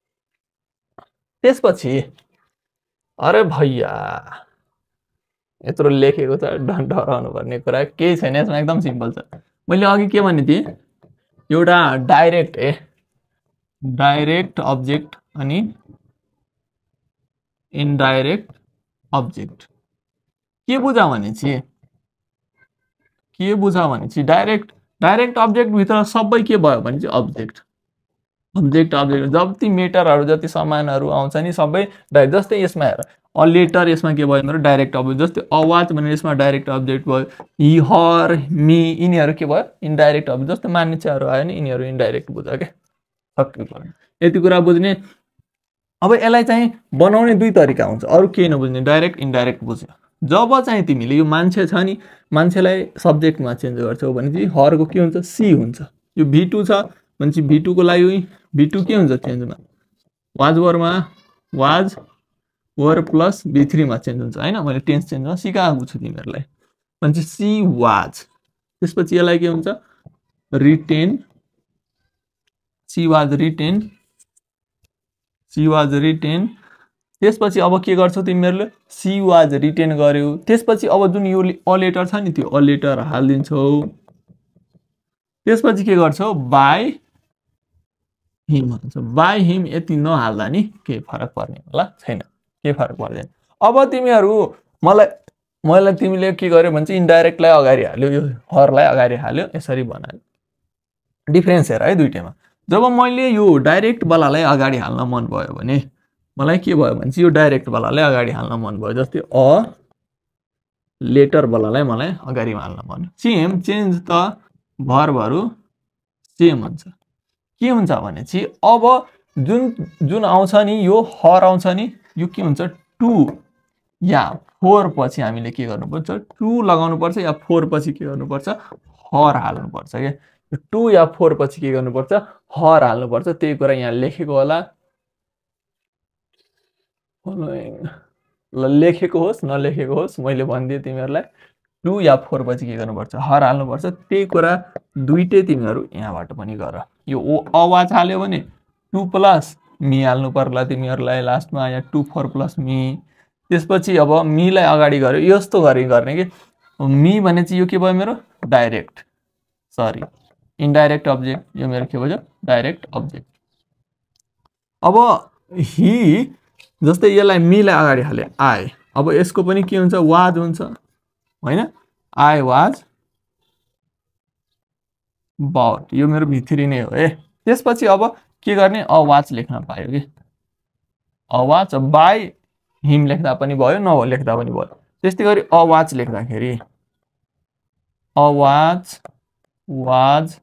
त्यसपछि अरे भैया यत्रो लेखेको छ डराउनु पर्ने कुरा केही छैन यसमा एकदम सिम्पल छ मैले अघि के भने थिएँ एउटा डाइरेक्ट अब्जेक्ट अनि इनडाइरेक्ट अब्जेक्ट के बुझा भनेपछि डाइरेक्ट अब्जेक्ट भित्र सबै के भयो भने चाहिँ अब्जेक्ट जति मेटरहरु जति सामानहरु आउँछ नि सबै जस्तै यसमा हेर अ लेटर यसमा के भयो मेरो डाइरेक्ट अब्जेक्ट जस्तै आवाज भने यसमा डाइरेक्ट अब्जेक्ट भयो हि हर मी यिनीहरु के भयो इनडाइरेक्ट अब्जेक्ट जस्तै मान्छेहरु आयो नि यिनीहरु इनडाइरेक्ट बुझ के सक्नु पर्यो यति कुरा बुझ्ने अब यसलाई चाहिँ बनाउने दुई तरिका हुन्छ अरु केही नबुझ्ने डाइरेक्ट इनडाइरेक्ट बुझ्यो जब चाहिँ तिमीले यो मान्छे छ नि मान्छेलाई सब्जेक्टमा चेन्ज गर्छौ भने चाहिँ हरको के हुन्छ सी हुन्छ यो V2 छ भने V2 को लागि V2 के हुन्छ चेन्जमा वाज वर प्लस B3 मा चेन्ज हुन्छ हैन मैले टेन्स चेन्जमा सिकाएको छु तिमीहरुलाई भने सी वाज त्यसपछि यसलाई के हुन्छ रिटेन सी वाज रिटेन त्यसपछि अब के गर्छौ तिमीहरुले सी वाज रिटेन गर्यौ त्यसपछि अब जुन यो अ लेटर छ नि त्यो अ लेटर हाल्दिन्छौ त्यसपछि के गर्छौ बाइ हिम यति नहाल्दा नि के फरक पर्ने होला छैन के फरक पर्दैन अब तिमीहरु मलाई तिमीले के गर्यो भने चाहिँ इनडाइरेक्टलाई अगाडि हाल्यो यो हरलाई अगाडि हाल्यो यसरी बनायो डिफरेन्स हेर है दुईटैमा जब मैले यो डाइरेक्ट वालालाई अगाडि हाल्न मन भयो भने मलाई के भयो भने चाहिँ यो डाइरेक्ट वालालाई अगाडि हाल्न मन भयो जस्तै अ लेटर वालालाई मलाई अगाडि हाल्न मन सेम चेन्ज त भर्बहरु सेम हुन्छ के हुन्छ भने चाहिँ अब जुन आउँछ नि यो हर आउँछ नि यो के हुन्छ 2 या 4 पछि हामीले के गर्नुपर्छ 2 लगाउनु पर्छ या 4 पछि के गर्नुपर्छ हर हाल्नु पर्छ के 2 या 4 पछि के गर्नुपर्छ हर हाल्नु पर्छ त्यही कुरा यहाँ लेखेको होला ल लेखेको होस् नलेखेको होस् मैले भन्दिए तिमीहरुलाई 2 या 4 पछि के गर्नुपर्छ हर हाल्नु पर्छ त्यही कुरा दुईटै तिमीहरु यहाँबाट पनि गर यो आवाज हाल्यो भने 2 प्लस मी हाल्नु पर्ला तिमीहरुलाई लास्टमा या 2 4 प्लस मी त्यसपछि अब मी लाई अगाडि गर्यो यस्तो गरी गर्ने के मी भने चाहिँ यो के भयो मेरो डाइरेक्ट इनडाइरेक्ट अब्जेक्ट यो मेरो के भयो डाइरेक्ट अब्जेक्ट अब हि जस्तै यसलाई मी लाई अगाडि हाले आई अब यसको पनि के हुन्छ वाज हुन्छ हैन आई वाज बट यो मेरो v3 नै हो है। त्यसपछि अब के गर्ने, अ वाच लेख्न पायो कि अ वाच, बाई हिम लेख्दा पनि भयो, नलेख्दा पनि भयो। त्यस्तै गरी अ वाच लेख्दाखेरि अ वाच वाज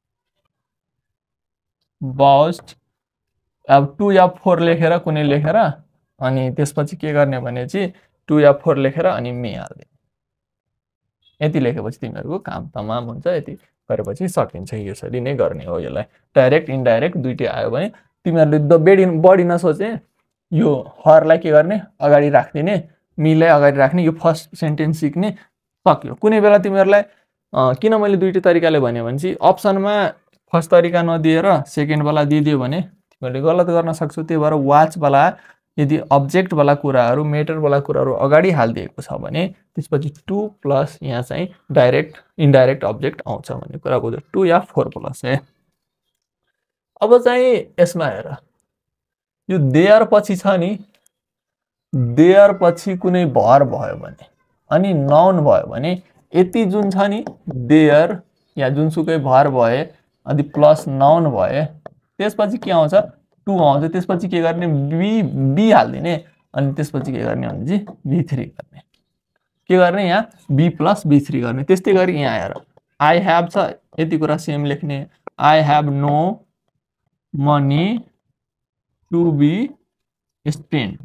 बस्ट, अब 2 या 4 लेखेर कुनै लेखेर अनि त्यसपछि के गर्ने भने चाहिँ 2 या 4 लेखेर अनि मे हाल्दिने। यति लेखेपछि तिमीहरूको काम तमाम हुन्छ। यति गरेपछि सकिन्छ। यसरी नै गर्ने हो यसलाई। डाइरेक्ट इन्डाइरेक्ट दुईटै आयो भने तिमीहरूले बढी नसोचे, यो हरलाई के गर्ने अगाडि राख्दिने, मिलाई अगाडि राख्ने, यो फर्स्ट सेन्टेन्स सिक्ने, सक्यो। कुनै बेला तिमीहरूलाई किन मैले दुईटै तरिकाले भने चाहिँ अप्सनमा फर्स्ट तरिका नदिएर सेकेन्ड वाला दिदियो भने तिमीहरूले गलत गर्न सक्छौ। त्यही भएर वाच वाला यदि अब्जेक्ट वाला कुराहरू, मेटर वाला कुराहरू अगाडि हालिदिएको छ भने त्यसपछि 2 प्लस यहाँ चाहिँ डाइरेक्ट इन्डाइरेक्ट अब्जेक्ट आउँछ भन्ने कुरा बुझ्यो। 2 या 4 प्लस है। अब चाहिँ यसमा हेर, यो देयर पछि छ नि, देयर पछि कुनै भर भयो भने अनि नाउन भयो भने यति जुन छ नि देयर या जुनसुकै भर भए अनि प्लस नाउन भए त्यसपछि के आउँछ 2 आउँछ। त्यसपछि के गर्ने बी हाल्दिने अनि त्यसपछि के गर्ने भने चाहिँ b3 गर्ने। के गर्ने यहाँ b प्लस b3 गर्ने। त्यस्तै गरी यहाँ हेर, आई ह्याभ छ, यति कुरा सेम लेख्ने। I have no money to be spend,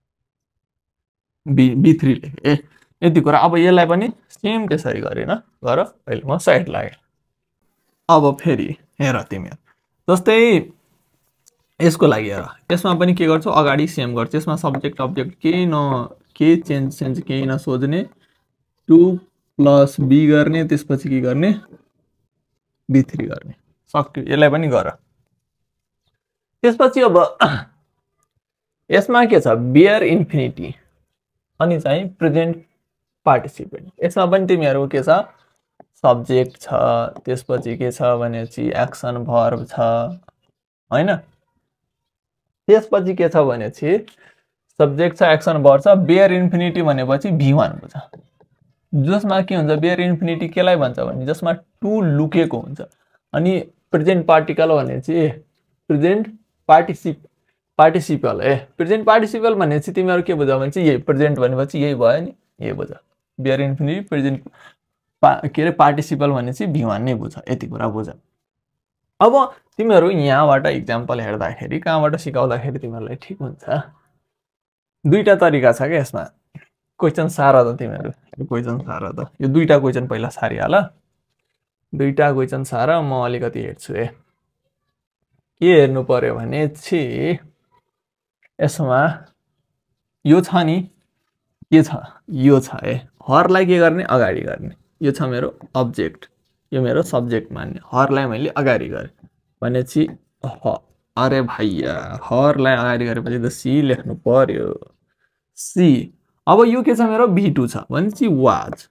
b3 लेखे। यति कुरा। अब यसलाई पनि सेम त्यसरी गरेन गर। अहिले म साइड लागे। अब फेरि हेर तिमीहरू, जस्तै यसको लागि हेर, यसमा पनि के गर्छौ अगाडि सेम गर्छ। यसमा सब्जेक्ट अब्जेक्ट केही चेन्ज केही नसोच्ने, 2 प्लस बी गर्ने, त्यसपछि के गर्ने b3 गर्ने। सक्यो। यसलाई पनि गर। त्यसपछि अब यसमा के छ बियर इन्फिनिटी अनि चाहिँ प्रेजेन्ट पार्टिसिपेन्ट। यसमा पनि तिमीहरू के छ सब्जेक्ट छ, त्यसपछि के छ भनेपछि एक्सन भर्ब छ हैन। त्यसपछि के छ भनेपछि सब्जेक्ट छ, एक्सन भर्ब छ। बियर इन्फिनिटी भनेपछि v1 बुझ, जसमा के हुन्छ बियर इन्फिनिटी केलाई भन्छ भने जसमा 2 लुकेको हुन्छ। अनि प्रेजेन्ट पार्टिकल भनेपछि प्रेजेन्ट पार्टिसिपल है। प्रेजेन्ट पार्टिसिपल भनेपछि तिमीहरू के बुझ भने चाहिँ यही प्रेजेन्ट भनेपछि यही भयो नि, यही बुझ। बियर इन्फिनिटी प्रेजेन्ट के अरे पार्टिसिपल भनेपछि v1 नै बुझ। यति कुरा बुझ। अब तिमीहरू यहाँबाट इक्जाम्पल हेर्दाखेरि कहाँबाट सिकाउँदाखेरि तिमीहरूलाई ठिक हुन्छ। दुईटा तरिका छ क्या यसमा। क्वेसन सार त तिमीहरू क्वेसन सार त यो दुईटा क्वेसन पहिला सारिहाल। दुईटा क्वेसन सार म अलिकति हेर्छु है। के हेर्नु पर्यो भने चाहिँ यसमा यो छ नि, के छ यो छ है। हरलाई के गर्ने अगाडि गर्ने। यो छ मेरो अब्जेक्ट, यो मेरो सब्जेक्ट मान्ने। हरलाई मैले अगाडि गरेँ भनेपछि अरे भैया हरलाई अगाडि गरेपछि त सी लेख्नु पर्यो। सी। अब यो के छ मेरो v2 छ भनेपछि वाज,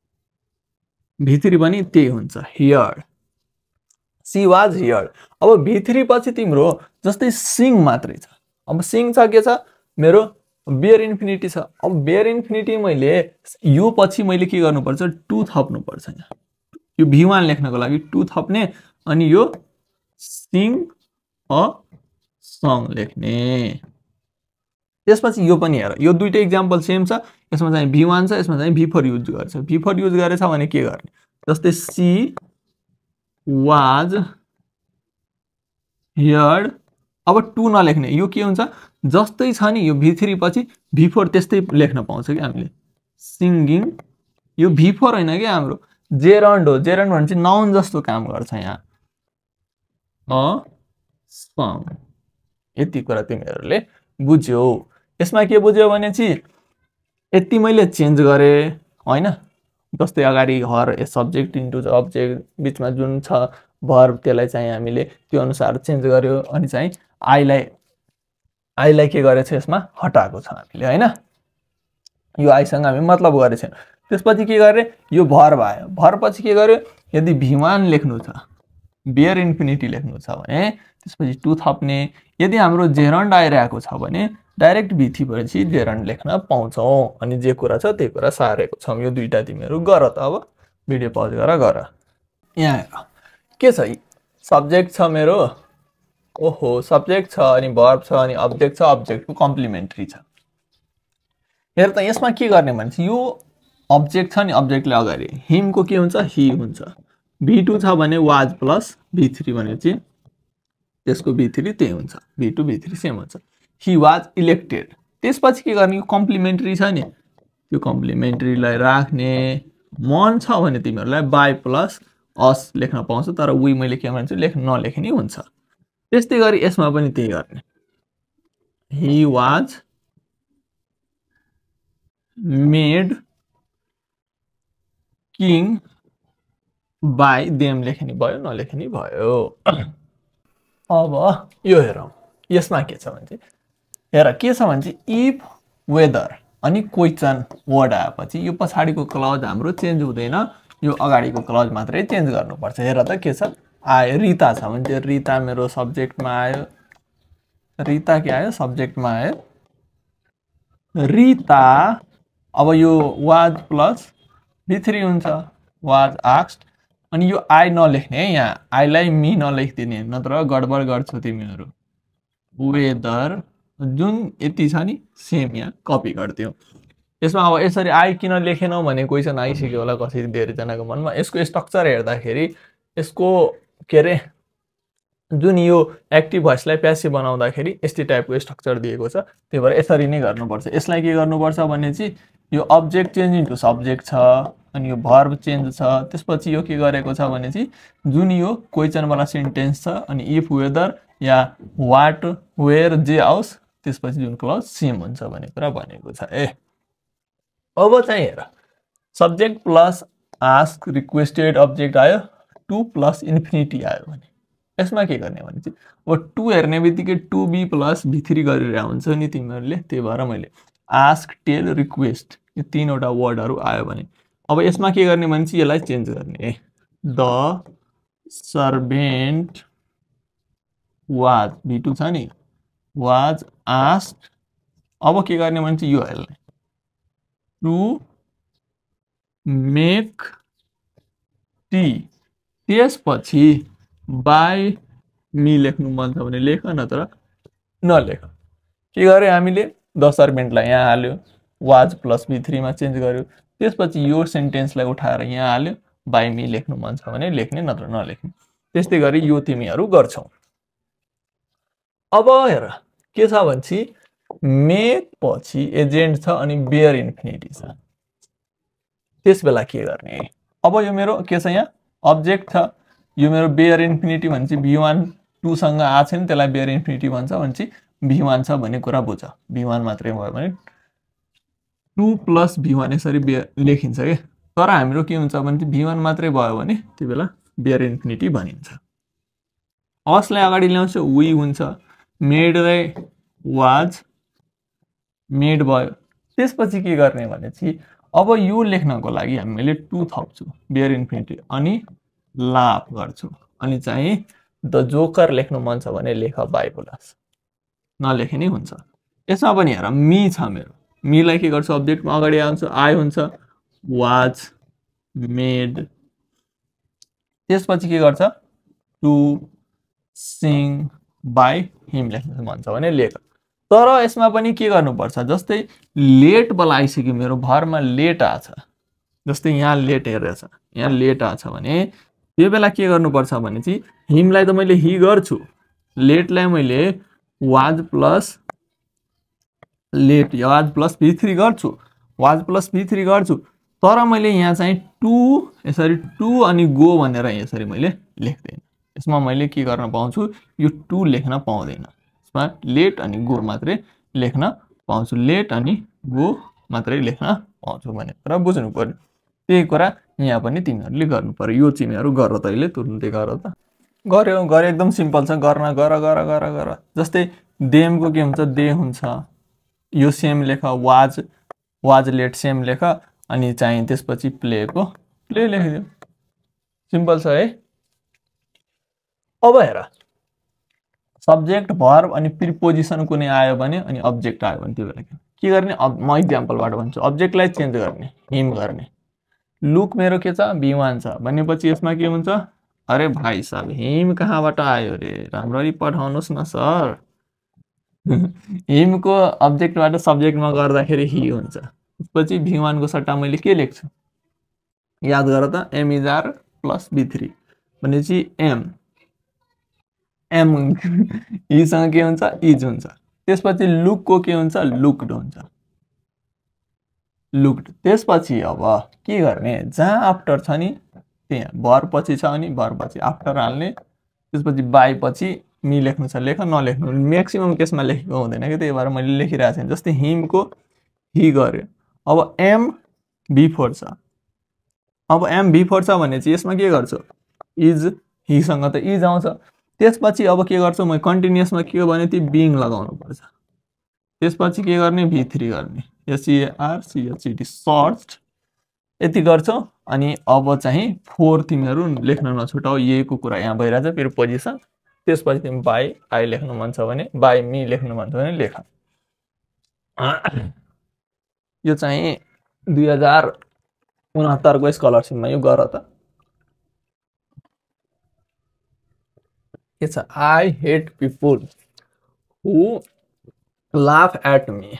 v3 पनि त्यही हुन्छ हियर। She was here. अब v3 पछि तिम्रो जस्तै सिङ मात्रै छ। अब सिङ छ के छ मेरो बियर इन्फिनिटी छ। अब बियर इन्फिनिटी मैले यो पछि मैले के गर्नुपर्छ 2 थप्नु पर्छ। यहाँ यो v1 लेख्नको लागि 2 थप्ने अनि यो सिङ अ सङ लेख्ने। त्यसपछि यो पनि हेर, यो दुईटै इक्जाम्पल सेम छ। यसमा चाहिँ v1 छ, यसमा चाहिँ v4 युज गर्छ। v4 युज गरेछ भने के गर्ने जस्तै सी वाज हियर। अब 2 नलेख्ने, यो के हुन्छ जस्तै छ नि यो v3 पछि v4 त्यस्तै लेख्न पाउँछ कि हामीले। सिङ्गिङ, यो v4 होइन कि हाम्रो जेरन्ड हो। जेरन्ड भने चाहिँ नाउन जस्तो काम गर्छ यहाँ। A song. यति कुरा तिमीहरूले बुझ्यौ। यसमा के बुझ्यौ भने चाहिँ यति मैले चेन्ज गरेँ हैन। जस्तै अगाडि हर सब्जेक्ट इन्टु अब्जेक्ट बिचमा जुन छ भर्ब त्यसलाई चाहिँ हामीले त्यो अनुसार चेन्ज गर्यो। अनि चाहिँ आईलाई के गरेछ यसमा हटाएको छ हामीले हैन। यो आईसँग हामी मतलब गरेछौँ। त्यसपछि के गरे यो भर्ब आयो। भर्ब पछि के गर्यो यदि v1 लेख्नु छ, बियर इन्फिनिटी लेख्नु छ भने त्यसपछि 2 थप्ने। यदि हाम्रो जेरन्ड आइरहेको छ भने डाइरेक्ट v3 पछि जेरन्ड लेख्न पाउँछौँ। अनि जे कुरा छ त्यही कुरा सारेको छौँ। यो दुईटा तिमीहरू गर त। अब भिडियो पज गर। यहाँ हेर के छ सब्जेक्ट छ मेरो ओहो सब्जेक्ट छ अनि भर्ब छ अनि अब्जेक्ट छ अब्जेक्टको कम्प्लिमेन्ट्री छ हेर त यसमा के गर्ने भने यो अब्जेक्ट छ नि अब्जेक्टले अगाडि हिमको के हुन्छ ही हुन्छ v2 छ भने वाज प्लस v3 भनेपछि त्यसको v3 त्यही हुन्छ v2 v3 सेम हुन्छ ही वाज इलेक्टेड त्यसपछि के गर्ने कम्प्लिमेन्ट्री छ नि त्यो कम्प्लिमेन्ट्रीलाई राख्ने मन छ भने तिमीहरुलाई बाई प्लस अस लेख्न पाउँछ तर उही मैले के भन्छु नलेखे नि हुन्छ त्यस्तै गरी यसमा पनि त्यही गर्ने he was made king by them लेखे नि भयो नलेखे नि भयो अब यो हेरौं यसमा के छ भने हेर के छ भने इफ वेदर अनि क्वेशन वर्ड आएपछि यो पछाडीको क्लज हाम्रो चेन्ज हुँदैन यो अगाडीको क्लज मात्रै चेन्ज गर्नुपर्छ हेर त के छ आयो रिता छ भने रिता मेरो सब्जेक्टमा आयो रिता के आयो सब्जेक्टमा आयो रिता अब यो वाज प्लस v3 हुन्छ वाज आस्क्ड अनि यो आई नलेख्ने है यहाँ आईलाई मी नलेख्दिने नत्र गडबड गर्छौ तिमीहरु वेदर जुन यति छ नि सेम यहाँ कपी गर्दियौ यसमा अब यसरी आई किन लेखेनौ भने क्वेशन आइसक्यो होला कसरी धेरै जनाको मनमा यसको स्ट्रक्चर हेर्दाखेरि यसको के रे जुन यो एक्टिभ भोइसलाई प्यासिभ बनाउँदाखेरि यस्तै टाइपको स्ट्रक्चर दिएको छ त्यही भएर यसरी नै गर्नुपर्छ यसलाई के गर्नुपर्छ भने चाहिँ यो अब्जेक्ट चेन्ज इन्टु सब्जेक्ट छ अनि यो भर्ब चेन्ज छ त्यसपछि यो के गरेको छ भने चाहिँ जुन यो क्वेशन वाला सेन्टेन्स छ अनि इफ वेदर या व्हाट वेयर जे आओस् त्यसपछि जुन क्लज सेम हुन्छ भन्ने कुरा भनेको छ अब चाहिँ हेर subject plus ask requested object आयो टु प्लस इन्फिनिटी आयो भने यसमा के गर्ने भने चाहिँ अब टु हेर्ने बित्तिकै टु बी प्लस v3 गरेर हुन्छ नि तिमीहरुले त्यही भएर मैले आस्क टेल रिक्वेस्ट यो तीनवटा वर्डहरु आयो भने अब यसमा के गर्ने भने चाहिँ यसलाई चेन्ज गर्ने द सर्भेन्ट वाज v2 छ नि वाज आस्क्ड अब के गर्ने भने चाहिँ यो हेर्ने टु मेक टी त्यसपछि बाई मी लेख्नु मन छ भने लेख नत्र नलेख के गरे हामीले द सर्भेन्टलाई यहाँ हाल्यो वाज प्लस v3 मा चेन्ज गर्यो त्यसपछि यो सेन्टेन्सलाई उठाएर यहाँ हाल्यो बाई मी लेख्नु मन छ भने लेख्ने नत्र नलेख्ने त्यस्तै गरी यो तिमीहरु गर्छौ अब हेर के छ भन्छ मेक पछि एजेन्ट छ अनि बेयर इन्फिनिटी छ त्यसबेला के गर्ने अब यो मेरो के छ यहाँ अब्जेक्ट छ यो मेरो बेयर इन्फिनिटी भन्छ v1 2 सँग आ छ नि त्यसलाई बेयर इन्फिनिटी भन्छ v1 छ भन्ने कुरा बुझ v1 मात्रै भयो भने 2 प्लस v1 यसरी लेखिन्छ के तर हाम्रो के हुन्छ भने v1 मात्रै भयो भने त्यो बेला बेयर इन्फिनिटी भनिन्छ असलाई अगाडि ल्याउँछ वी हुन्छ मेडलाई वाज मेड भयो त्यसपछि के गर्ने भने चाहिँ अब यो लेख्नको लागि हामीले 2 थप्छु बेयर इन्फिनिटी अनि लाफ गर्छु अनि चाहिँ द जोकर लेख्नु मन छ भने लेख बाई प्लस नलेखे नि हुन्छ यसमा पनि हेर मी छ मेरो मीलाई के गर्छु अब्जेक्टमा अगाडि आउँछ आई हुन्छ वाज मेड त्यसपछि के गर्छ टु सिङ बाई हिम लेख्नु मन छ भने लेख तर यसमा पनि के गर्नुपर्छ जस्तै लेट बला आइसक्यो मेरो भरमा लेट आछ जस्तै यहाँ लेट हेरेछ यहाँ लेट आछ भने यो बेला के गर्नुपर्छ भने चाहिँ हिमलाई त मैले ही गर्छु लेटलाई मैले was plus let was plus v3 गर्छु वाज प्लस v3 गर्छु तर मैले यहाँ चाहिँ 2 यसरी 2 अनि गो भनेर यसरी मैले लेख्दैन यसमा मैले के गर्न पाउँछु यो 2 लेख्न पाउँदैन यसमा लेट अनि गो मात्रै लेख्न पाउँछु लेट अनि गो मात्रै लेख्न पाउँछु भन्ने कुरा बुझ्नु पर्यो त्यही कुरा यहाँ पनि तिमीहरुले गर्नु पर्यो यो तिमीहरु गर त अहिले तुरुन्तै गर त गर्यो गरे एकदम सिम्पल छ गर्न गर जस्तै देमको के हुन्छ दे हुन्छ यो सेम लेख वाज लेट सेम लेख अनि चाहिँ त्यसपछि प्लेको प्ले लेखिदियो सिम्पल छ है अब हेर सब्जेक्ट भर्ब अनि प्रिपोजिसन कुनै आयो भने अनि अब्जेक्ट आयो भने त्यो बेला के गर्ने अब म एक्जाम्पलबाट भन्छु अब्जेक्टलाई चेन्ज गर्ने हिम गर्ने लुक मेरो के छ v1 छ भनेपछि यसमा के हुन्छ अरे भाइ साहब हिम कहाँबाट आयो रे राम्ररी पढाउनुस् न सर हिमको अब्जेक्टबाट सब्जेक्टमा गर्दाखेरि हि हुन्छ त्यसपछि v1 को सट्टा मैले के लेख्छु याद गर त m is r plus v3 भनेपछि m हिसँग के हुन्छ इज हुन्छ त्यसपछि लुकको के हुन्छ लुक्ड हुन्छ लुक्ड त्यसपछि अब के गर्ने जहाँ आफ्टर छ नि त्यहाँ भर पछि छ अनि भर पछि आफ्टर हाल्ने त्यसपछि बाई पछि मी लेख्नु छ लेख नलेख्नु म्याक्सिमम केसमा लेखेको हुँदैन के त्यही भएर मैले लेखिरहेको छु जस्तै हिमको हि गर्यो अब एम b4 छ अब एम b4 छ भने चाहिँ यसमा के गर्छु इज हिसँग त इज आउँछ त्यसपछि अब के गर्छु म कन्टिन्युअसमा के हो भने ती बिङ लगाउनु पर्छ त्यसपछि के गर्ने v3 गर्ने SEARCHED सर्च यति गर्छौ अनि अब चाहिँ 4 तिमीहरू लेख्न नछुटाऊ यहीको कुरा यहाँ भइरहेछ फेरि पोजिसन त्यसपछि तिमी बाई आई लेख्नु मन छ भने बाई मी लेख्नु मन छ भने लेख यो चाहिँ 2069 को स्कलरशिपमा यो गर त के छ I hate people who laugh at me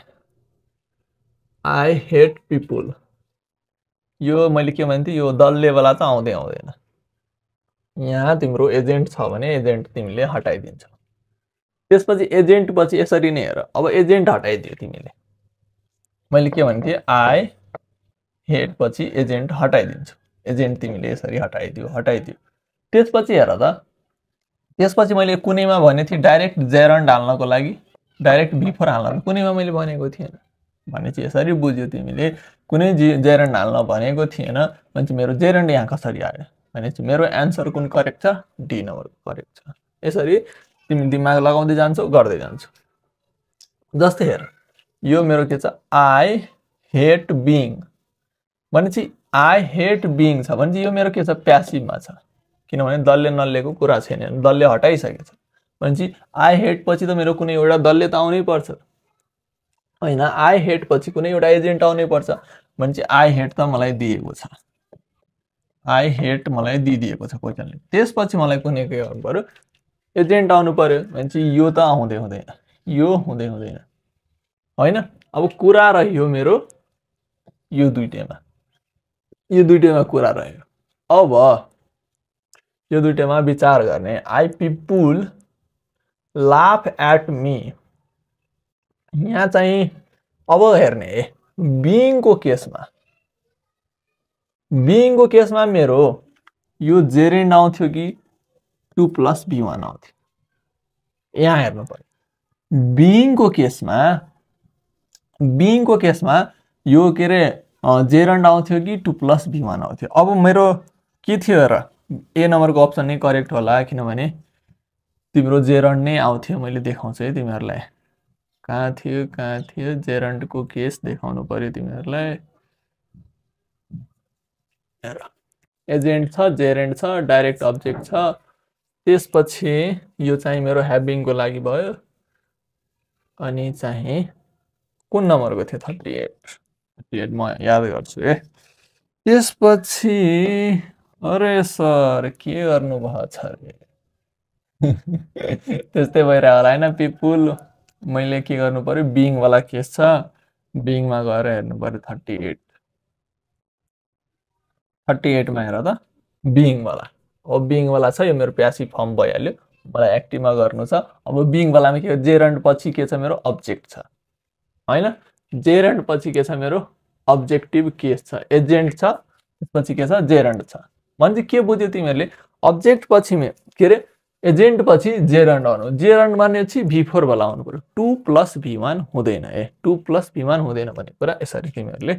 I hate people यो मैले के भन्थे यो दलले वाला त आउँदै आउँदैन यहाँ तिम्रो एजेन्ट छ भने एजेन्ट तिमीले हटाइदिन्छौ त्यसपछि एजेन्ट पछि यसरी नै हेर अब एजेन्ट हटाइदियो तिमीले मैले के भन्थे आई हेट पछि एजेन्ट हटाइदिन्छु एजेन्ट तिमीले यसरी हटाइदियो त्यसपछि हेर त त्यसपछि मैले कुनैमा भने थिए डाइरेक्ट जेरन्ड हाल्नको लागि डाइरेक्ट b4 हाल्न कुनैमा मैले भनेको थिएन भनेपछि यसरी बुझ्यो तिमीले कुनै जेरन्ड हाल्न भनेको थिएन भनेपछि मेरो जेरन्ड यहाँ कसरी आयो भनेपछि मेरो आन्सर कुन करेक्ट छ डी नम्बरको करेक्ट छ यसरी तिमी दिमाग लगाउँदै जान्छौ गर्दै जान्छौ जस्तै हेर यो मेरो के छ आई हेट बीइङ भनेपछि आई हेट बीइङ छ भनेपछि यो मेरो के छ प्यासिभमा छ किनभने दलले नलेको कुरा छैन दलले हटाइसकेछ भनेपछि आई हेट पछि त मेरो कुनै एउटा दलले त आउनै पर्छ हैन आई हेट पछि कुनै एउटा एजेन्ट आउनै पर्छ भनेपछि आई हेट त मलाई दिएको छ आई हेट मलाई दिएको छ क्वेशनले त्यसपछि मलाई कुनै के गर्नु पर्यो एजेन्ट आउनु पर्यो भनेपछि यो त आउँदै हुँदैन यो हुँदै हुँदैन हैन अब कुरा रह्यो मेरो यो दुईटैमा कुरा रह्यो अब यो दुईटैमा विचार गर्ने I people laugh at me यहाँ चाहिँ अब हेर्ने बीइङको केसमा मेरो यो जेरेन्ड आउँथ्यो कि 2 + b1 आउँथ्यो यहाँ हेर्नु पर्यो बीइङको केसमा यो के रे जेरेन्ड आउँथ्यो कि 2 + b1 आउँथ्यो अब मेरो के थियो र ए नम्बरको अप्सन नै करेक्ट होला किनभने तिम्रो जेरन्ड नै आउँथ्यो मैले देखाउँछु है तिमीहरूलाई कहाँ थियो जेरन्डको केस देखाउनु पर्यो तिमीहरूलाई हेर एजेन्ट छ जेरन्ड छ डाइरेक्ट अब्जेक्ट छ त्यसपछि यो चाहिँ मेरो ह्याभिङको लागि भयो अनि चाहिँ कुन नम्बरको थियो 38 म याद गर्छु है त्यसपछि अरे सर के गर्नु भएको छ रे त्यस्तै भइरहेको होला हैन पिपुल मैले के गर्नु पर्यो बीइङ वाला केस छ बीइङमा गएर हेर्नु पर्यो 38 मा हेर त बीइङ वाला अब बीइङ वाला छ यो मेरो प्यासिभ फर्म भइहाल्यो मलाई एक्टिभमा गर्नु छ अब बीइङ वालामा के जेरन्ड पछि के छ मेरो अब्जेक्ट छ हैन जेरन्ड पछि के छ मेरो अब्जेक्टिभ केस छ एजेन्ट छ त्यसपछि के छ जेरन्ड छ भने के बुझ्यो तिमीहरूले अब्जेक्ट पछि के रे एजेन्ट पछि जेरन्ड आउनु जेरन्ड मानेपछि v4 वाला आउनु पर्यो 2 + v1 हुँदैन 2 + v1 हुँदैन भन्ने कुरा यसरी तिमीहरूले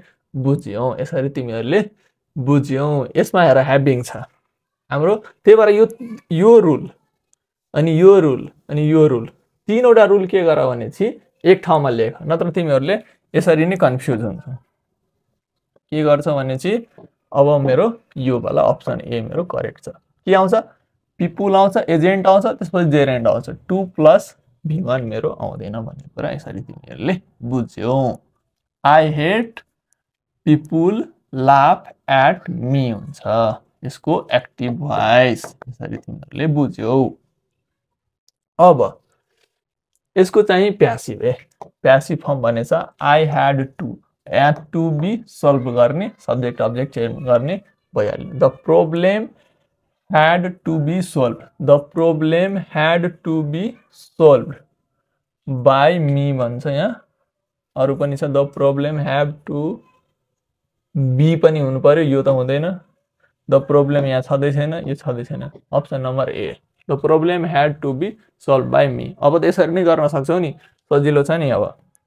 बुझ्यौ यसमा हेर ह्याभिङ छ हाम्रो त्यही भएर यो रुल अनि यो रुल तीनवटा रुल के गर भनेपछि एक ठाउँमा लेख नत्र तिमीहरूले यसरी नै कन्फ्युज हुन्छ के गर्छ भनेपछि अब मेरो यो वाला अप्सन ए मेरो करेक्ट छ के आउँछ पिपुल आउँछ एजेन्ट आउँछ त्यसपछि जेरन्ड आउँछ 2 + v1 मेरो आउँदैन भन्ने कुरा यसरी तिमीहरूले बुझ्यौ I hate people laugh at me हुन्छ यसको एक्टिभ भोइस यसरी तिमीहरुले बुझ्यौ अब यसको चाहिँ प्यासिभ प्यासिभ फर्म भनेछ I had to be solve गर्ने सब्जेक्ट अब्जेक्ट चेन्ज गर्ने भइहाल्यो the problem had to be solved the problem had to be solved by me भन्छ यहाँ अरु पनि छ the problem have to be पनि हुनु पर्यो यो त हुँदैन the problem यहाँ छदै छैन यो छदै छैन option number A the problem had to be solved by me अब त्यसरी नै गर्न सक्छौ नि सजिलो छ नि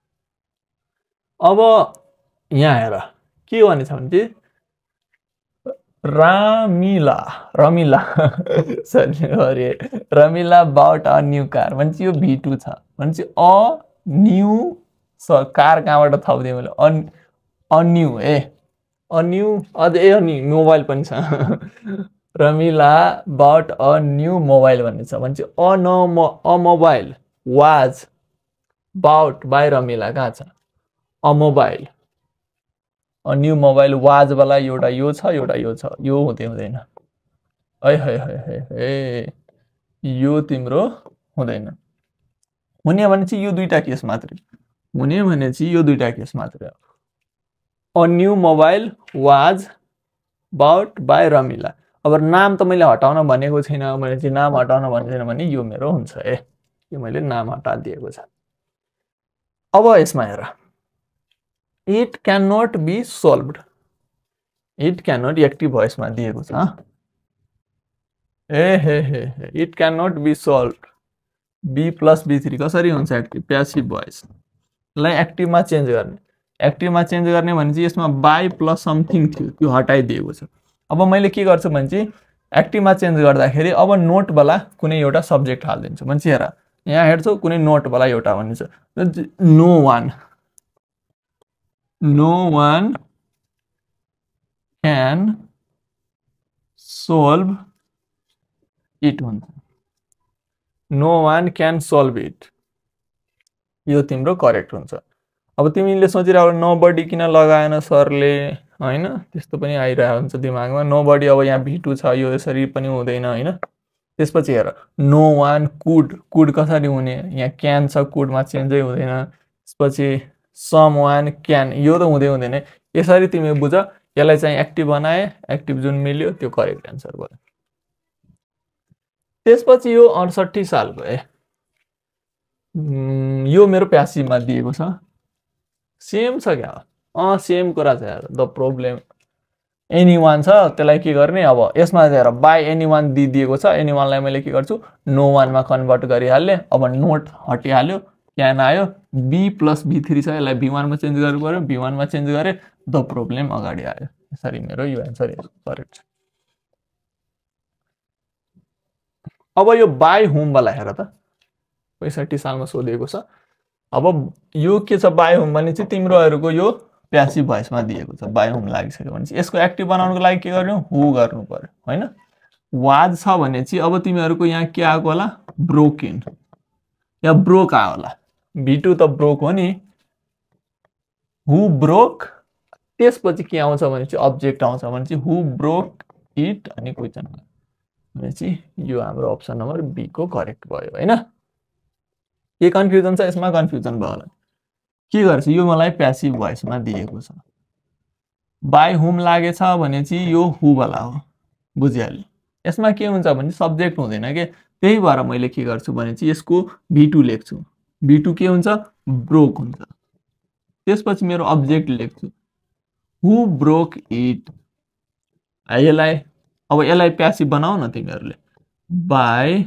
अब यहाँ हेर के भनेछ भने चाहिँ Ramila sorry Ramila bought a new car भन्छ यो V2 छ भन्छ अ न्यू कार कहाँबाट थप्दिए मैले अ न्यू अझै अनि मोबाइल पनि छ Ramila bought a new mobile भन्ने छ भन्छ a mobile was bought by Ramila कहाँ छ a mobile a new mobile was वाला एउटा यो छ यो हुँदैन यो तिम्रो हुँदैन हुने भने चाहिँ यो दुईटा केस मात्रै हुने भने चाहिँ यो दुईटा केस मात्रै a new mobile was bought by Ramila अब नाम त मैले हटाउन भनेको छैन मैले चाहिँ नाम हटाउन भनेको छैन भने यो मेरो हुन्छ यो मैले नाम हटाइदिएको छ अब यसमा हेर it cannot be solved it cannot active भोइसमा दिएको छ it cannot be solved b plus b3 कसरी हुन्छ एक्टिभ प्यासिभ भोइस लाई एक्टिभमा चेन्ज गर्ने भने चाहिँ यसमा बाइ प्लस समथिङ थियो त्यो हटाइदिएको छ अब मैले के गर्छु भने चाहिँ एक्टिभमा चेन्ज गर्दाखेरि अब नोट वाला कुनै एउटा सब्जेक्ट हाल्दिन्छु भन्छ हेर यहाँ हेर्छौ कुनै नोट वाला एउटा भन्छ no one can solve it हुन्छ no one can solve it यो तिम्रो करेक्ट हुन्छ अब तिमीले सोचिरहेको नोबडी किन लगाएन सरले हैन त्यस्तो पनि आइरहेको हुन्छ दिमागमा नोबडी अब यहाँ V2 छ यो यसरी पनि हुँदैन हैन त्यसपछि हेर नो वान कुड कसरी हुने यहाँ क्यान छ कुडमा चेन्जै हुँदैन त्यसपछि सम वान क्यान यो त हुँदैन यसरी तिमी बुझ यसलाई चाहिँ एक्टिभ बनाए एक्टिभ जुन मिल्यो त्यो करेक्ट आन्सर भयो त्यसपछि यो 68 सालको यो मेरो प्यासिभमा दिएको छ सेम छ क्या सेम कुरा छ यार द प्रब्लम एनीवान छ त्यसलाई के गर्ने अब यसमा हेर बाइ एनीवान दिएको छ एनीवानलाई मैले के गर्छु नो वानमा कन्भर्ट गरिहाल्ने अब नोट हटिहाल्यो क्यान आयो b plus b3 छ यसलाई v1 मा चेन्ज गर्नु पर्यो v1 मा चेन्ज गरे द प्रब्लम अगाडि आयो यसरी मेरो यो आन्सर करेक्ट छ अब यो बाइ होम वाला हेर त 65 सालमा सोधेको छ अब यो के छ बाइ होम भने चाहिँ तिम्रोहरुको यो प्यासिभ भोइसमा दिएको छ बाइ होम लागिसक्यो भने चाहिँ यसको एक्टिभ बनाउनको लागि के गर्नु हु गर्नु पर्यो हैन वाज छ भने चाहिँ अब तिमीहरुको यहाँ के आको होला ब्रोकन या ब्रोक आयो होला V2 त ब्रोक हो नि हु ब्रोक त्यसपछि के आउँछ भने चाहिँ अब्जेक्ट आउँछ भने चाहिँ हु ब्रोक इट अनि क्वेशन भने चाहिँ यो हाम्रो अप्सन नम्बर बी को करेक्ट भयो हैन के कन्फ्युजन छ यसमा कन्फ्युजन भयो होला के गर्छ यो मलाई प्यासिभ भोइसमा दिएको छ बाइ होम लागेछ भने चाहिँ यो हु वाला हो बुझिहाल्यो यसमा के हुन्छ भने सब्जेक्ट हुँदैन के त्यही भएर मैले के गर्छु भने चाहिँ यसको V2 लेख्छु V2 के हुन्छ ब्रोक हुन्छ त्यसपछि मेरो अब्जेक्ट लेख्छु हु ब्रोक इट यसलाई प्यासिभ बनाऊ न तिमीहरुले बाइ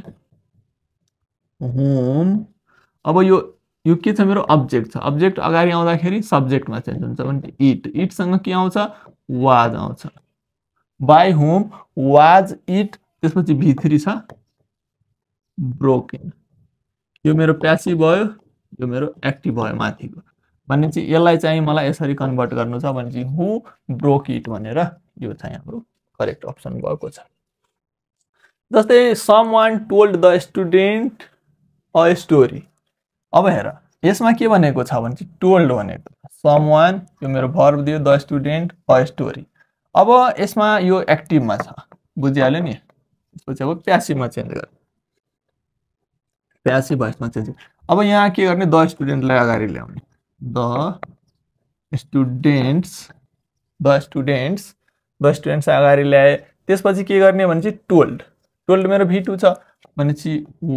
होम अब यो के छ मेरो अब्जेक्ट छ अब्जेक्ट अगाडि आउँदाखेरि सब्जेक्टमा चेन्ज हुन्छ भने इट सँग के आउँछ वाज आउँछ बाइ होम वाज इट त्यसपछि V3 छ ब्रोकन यो मेरो प्यासिभ भयो यो मेरो एक्टिभ भयो माथिको भने चाहिँ यसलाई चाहिँ मलाई यसरी कन्भर्ट गर्नु छ भने चाहिँ हु ब्रोक इट भनेर यो चाहिँ हाम्रो करेक्ट अप्सन भएको छ जस्तै someone told the student a story अब हेर यसमा के भनेको छ भने चाहिँ टोल्ड भनेको समवन यो मेरो भर्ब दियो द स्टुडेन्ट अ स्टोरी अब यसमा यो एक्टिभमा छ बुझिहाल्यो नि त्यसपछि अब प्यासिभमा चेन्ज गर प्यासिभ भोइसमा चेन्ज अब यहाँ के गर्ने द स्टुडेन्टलाई अगाडि ल्याउने द स्टुडेन्ट्स अगाडि ल्याए त्यसपछि के गर्ने भने चाहिँ टोल्ड मेरो V2 छ भनेपछि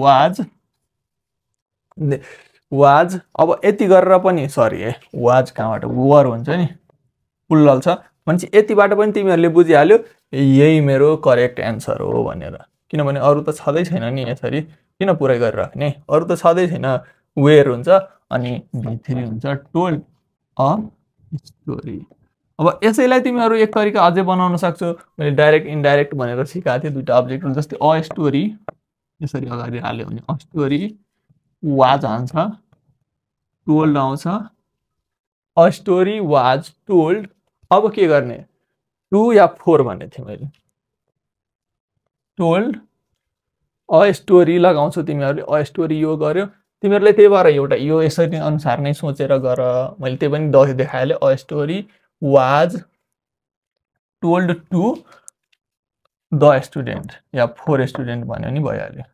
वाज अब यति गरेर पनि सरी है वाज कहाँबाट वर हुन्छ नि पुल्लल छ भनेपछि यतिबाट पनि तिमीहरूले बुझिहाल्यो यही मेरो करेक्ट एन्सर हो भनेर किनभने अरू त छँदै छैन नि यसरी किन पुरै गरेर राख्ने अरू त छँदै छैन वेयर हुन्छ अनि V3 हुन्छ टोल्ड अ स्टोरी अब यसैलाई तिमीहरू एक तरिका अझै बनाउन सक्छौ मैले डाइरेक्ट इन्डाइरेक्ट भनेर सिकाएको थिएँ दुईटा अब्जेक्ट जस्तै अ स्टोरी यसरी अगाडि हाल्यो भने अ स्टोरी वाज आउँछ टोल्ड आउँछ अ स्टोरी वाज टोल्ड अब के गर्ने 2 या 4 भन्ने थिएँ मैले टोल्ड अ स्टोरी लगाउँछौ तिमीहरूले अ स्टोरी यो गर्यो तिमीहरूले त्यही भएर एउटा यो यसरी अनुसार नै सोचेर गर मैले त्यही पनि देखाएँ a story was told to the student या 4 स्टुडेन्ट भन्यो नि भइहाल्यो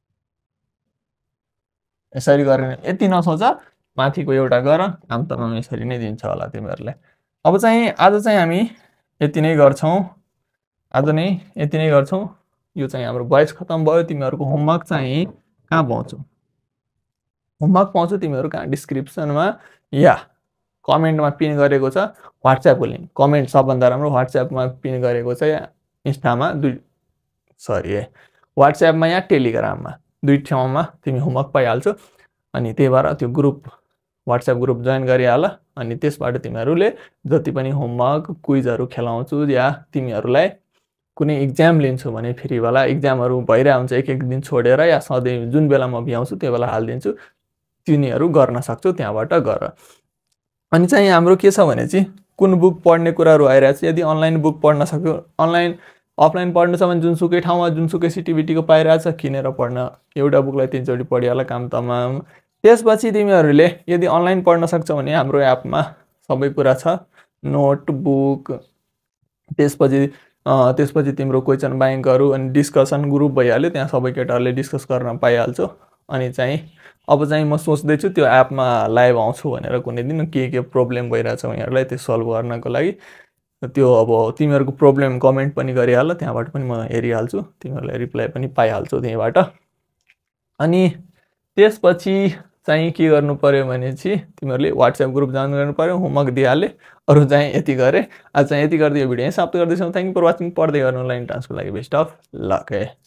यसरी गर्ने यति नसोच माथिको एउटा गर काम त यसरी नै दिन्छ होला तिमीहरूलाई अब चाहिँ आज चाहिँ हामी यति नै गर्छौं यो चाहिँ हाम्रो भोइस खतम भयो तिमीहरूको होमवर्क चाहिँ कहाँ पाउँछौ होमवर्क पाउँछौ तिमीहरू कहाँ डिस्क्रिप्सनमा या कमेन्टमा पिन गरेको छ व्हाट्सएपको लिंक कमेन्ट सबभन्दा राम्रो व्हाट्सएपमा पिन गरेको छ या इन्स्टामा व्हाट्सएपमा या टेलिग्राममा दुई ठाउँमा तिमी होमवर्क पाइहाल्छौ अनि त्यही भएर त्यो ग्रुप व्हाट्सएप ग्रुप जोइन गरिहाल अनि त्यसबाट तिमीहरूले जति पनि होमवर्क क्विजहरू खेलाउँछु या तिमीहरूलाई कुनै एक्जाम लिन्छु भने फ्री वाला एक्जामहरू भइरा हुन्छ एक दिन छोडेर या सधैँ जुन बेला म भ्याउँछु त्यो बेला हाल्दिन्छु तिनीहरू गर्न सक्छौ त्यहाँबाट गर अनि चाहिँ हाम्रो के छ भने चाहिँ कुन बुक पढ्ने कुराहरू आइरहेछ यदि अनलाइन बुक पढ्न सक्यो अनलाइन अफलाइन पढ्नु छ भने जुनसुकै ठाउँमा जुनसुकै सिटिभिटीको पाइरहेछ किनेर पढ्न एउटा बुकलाई 3 चोटि पढिहाल काम तमाम त्यसपछि तिमीहरूले यदि अनलाइन पढ्न सक्छौ भने हाम्रो एपमा सबै कुरा छ नोटबुक त्यसपछि तिम्रो क्वेशन बैंकहरू अनि डिस्कसन ग्रुप भइहाल्यो त्यहाँ सबै केटाहरूले डिस्कस गर्न पाइहाल्छौ अनि चाहिँ अब चाहिँ म सोच्दै छु त्यो एपमा लाइभ आउँछु भनेर कुनै दिन के प्रब्लम भइराछ उनीहरुलाई त्यो सल्भ गर्नको लागि त्यो अब तिमीहरुको प्रब्लम कमेन्ट पनि गरिहाल त्यहाँबाट पनि म हेरिहाल्छु तिमीहरुले रिप्लाई पनि पाइहाल्छौ त्यहीबाट अनि त्यसपछि चाहिँ के गर्नु पर्यो भने चाहिँ तिमीहरुले व्हाट्सएप ग्रुप जोइन गर्नु पर्यो होमवर्क दिइहाले अरु चाहिँ यति गरे आज चाहिँ यति गर्दै यो भिडियो समाप्त गर्दैछौं थ्यांक यू फर वाचिङ पढ्दै गर्नु लाइन ट्रान्सको लागि बेस्ट अफ लक है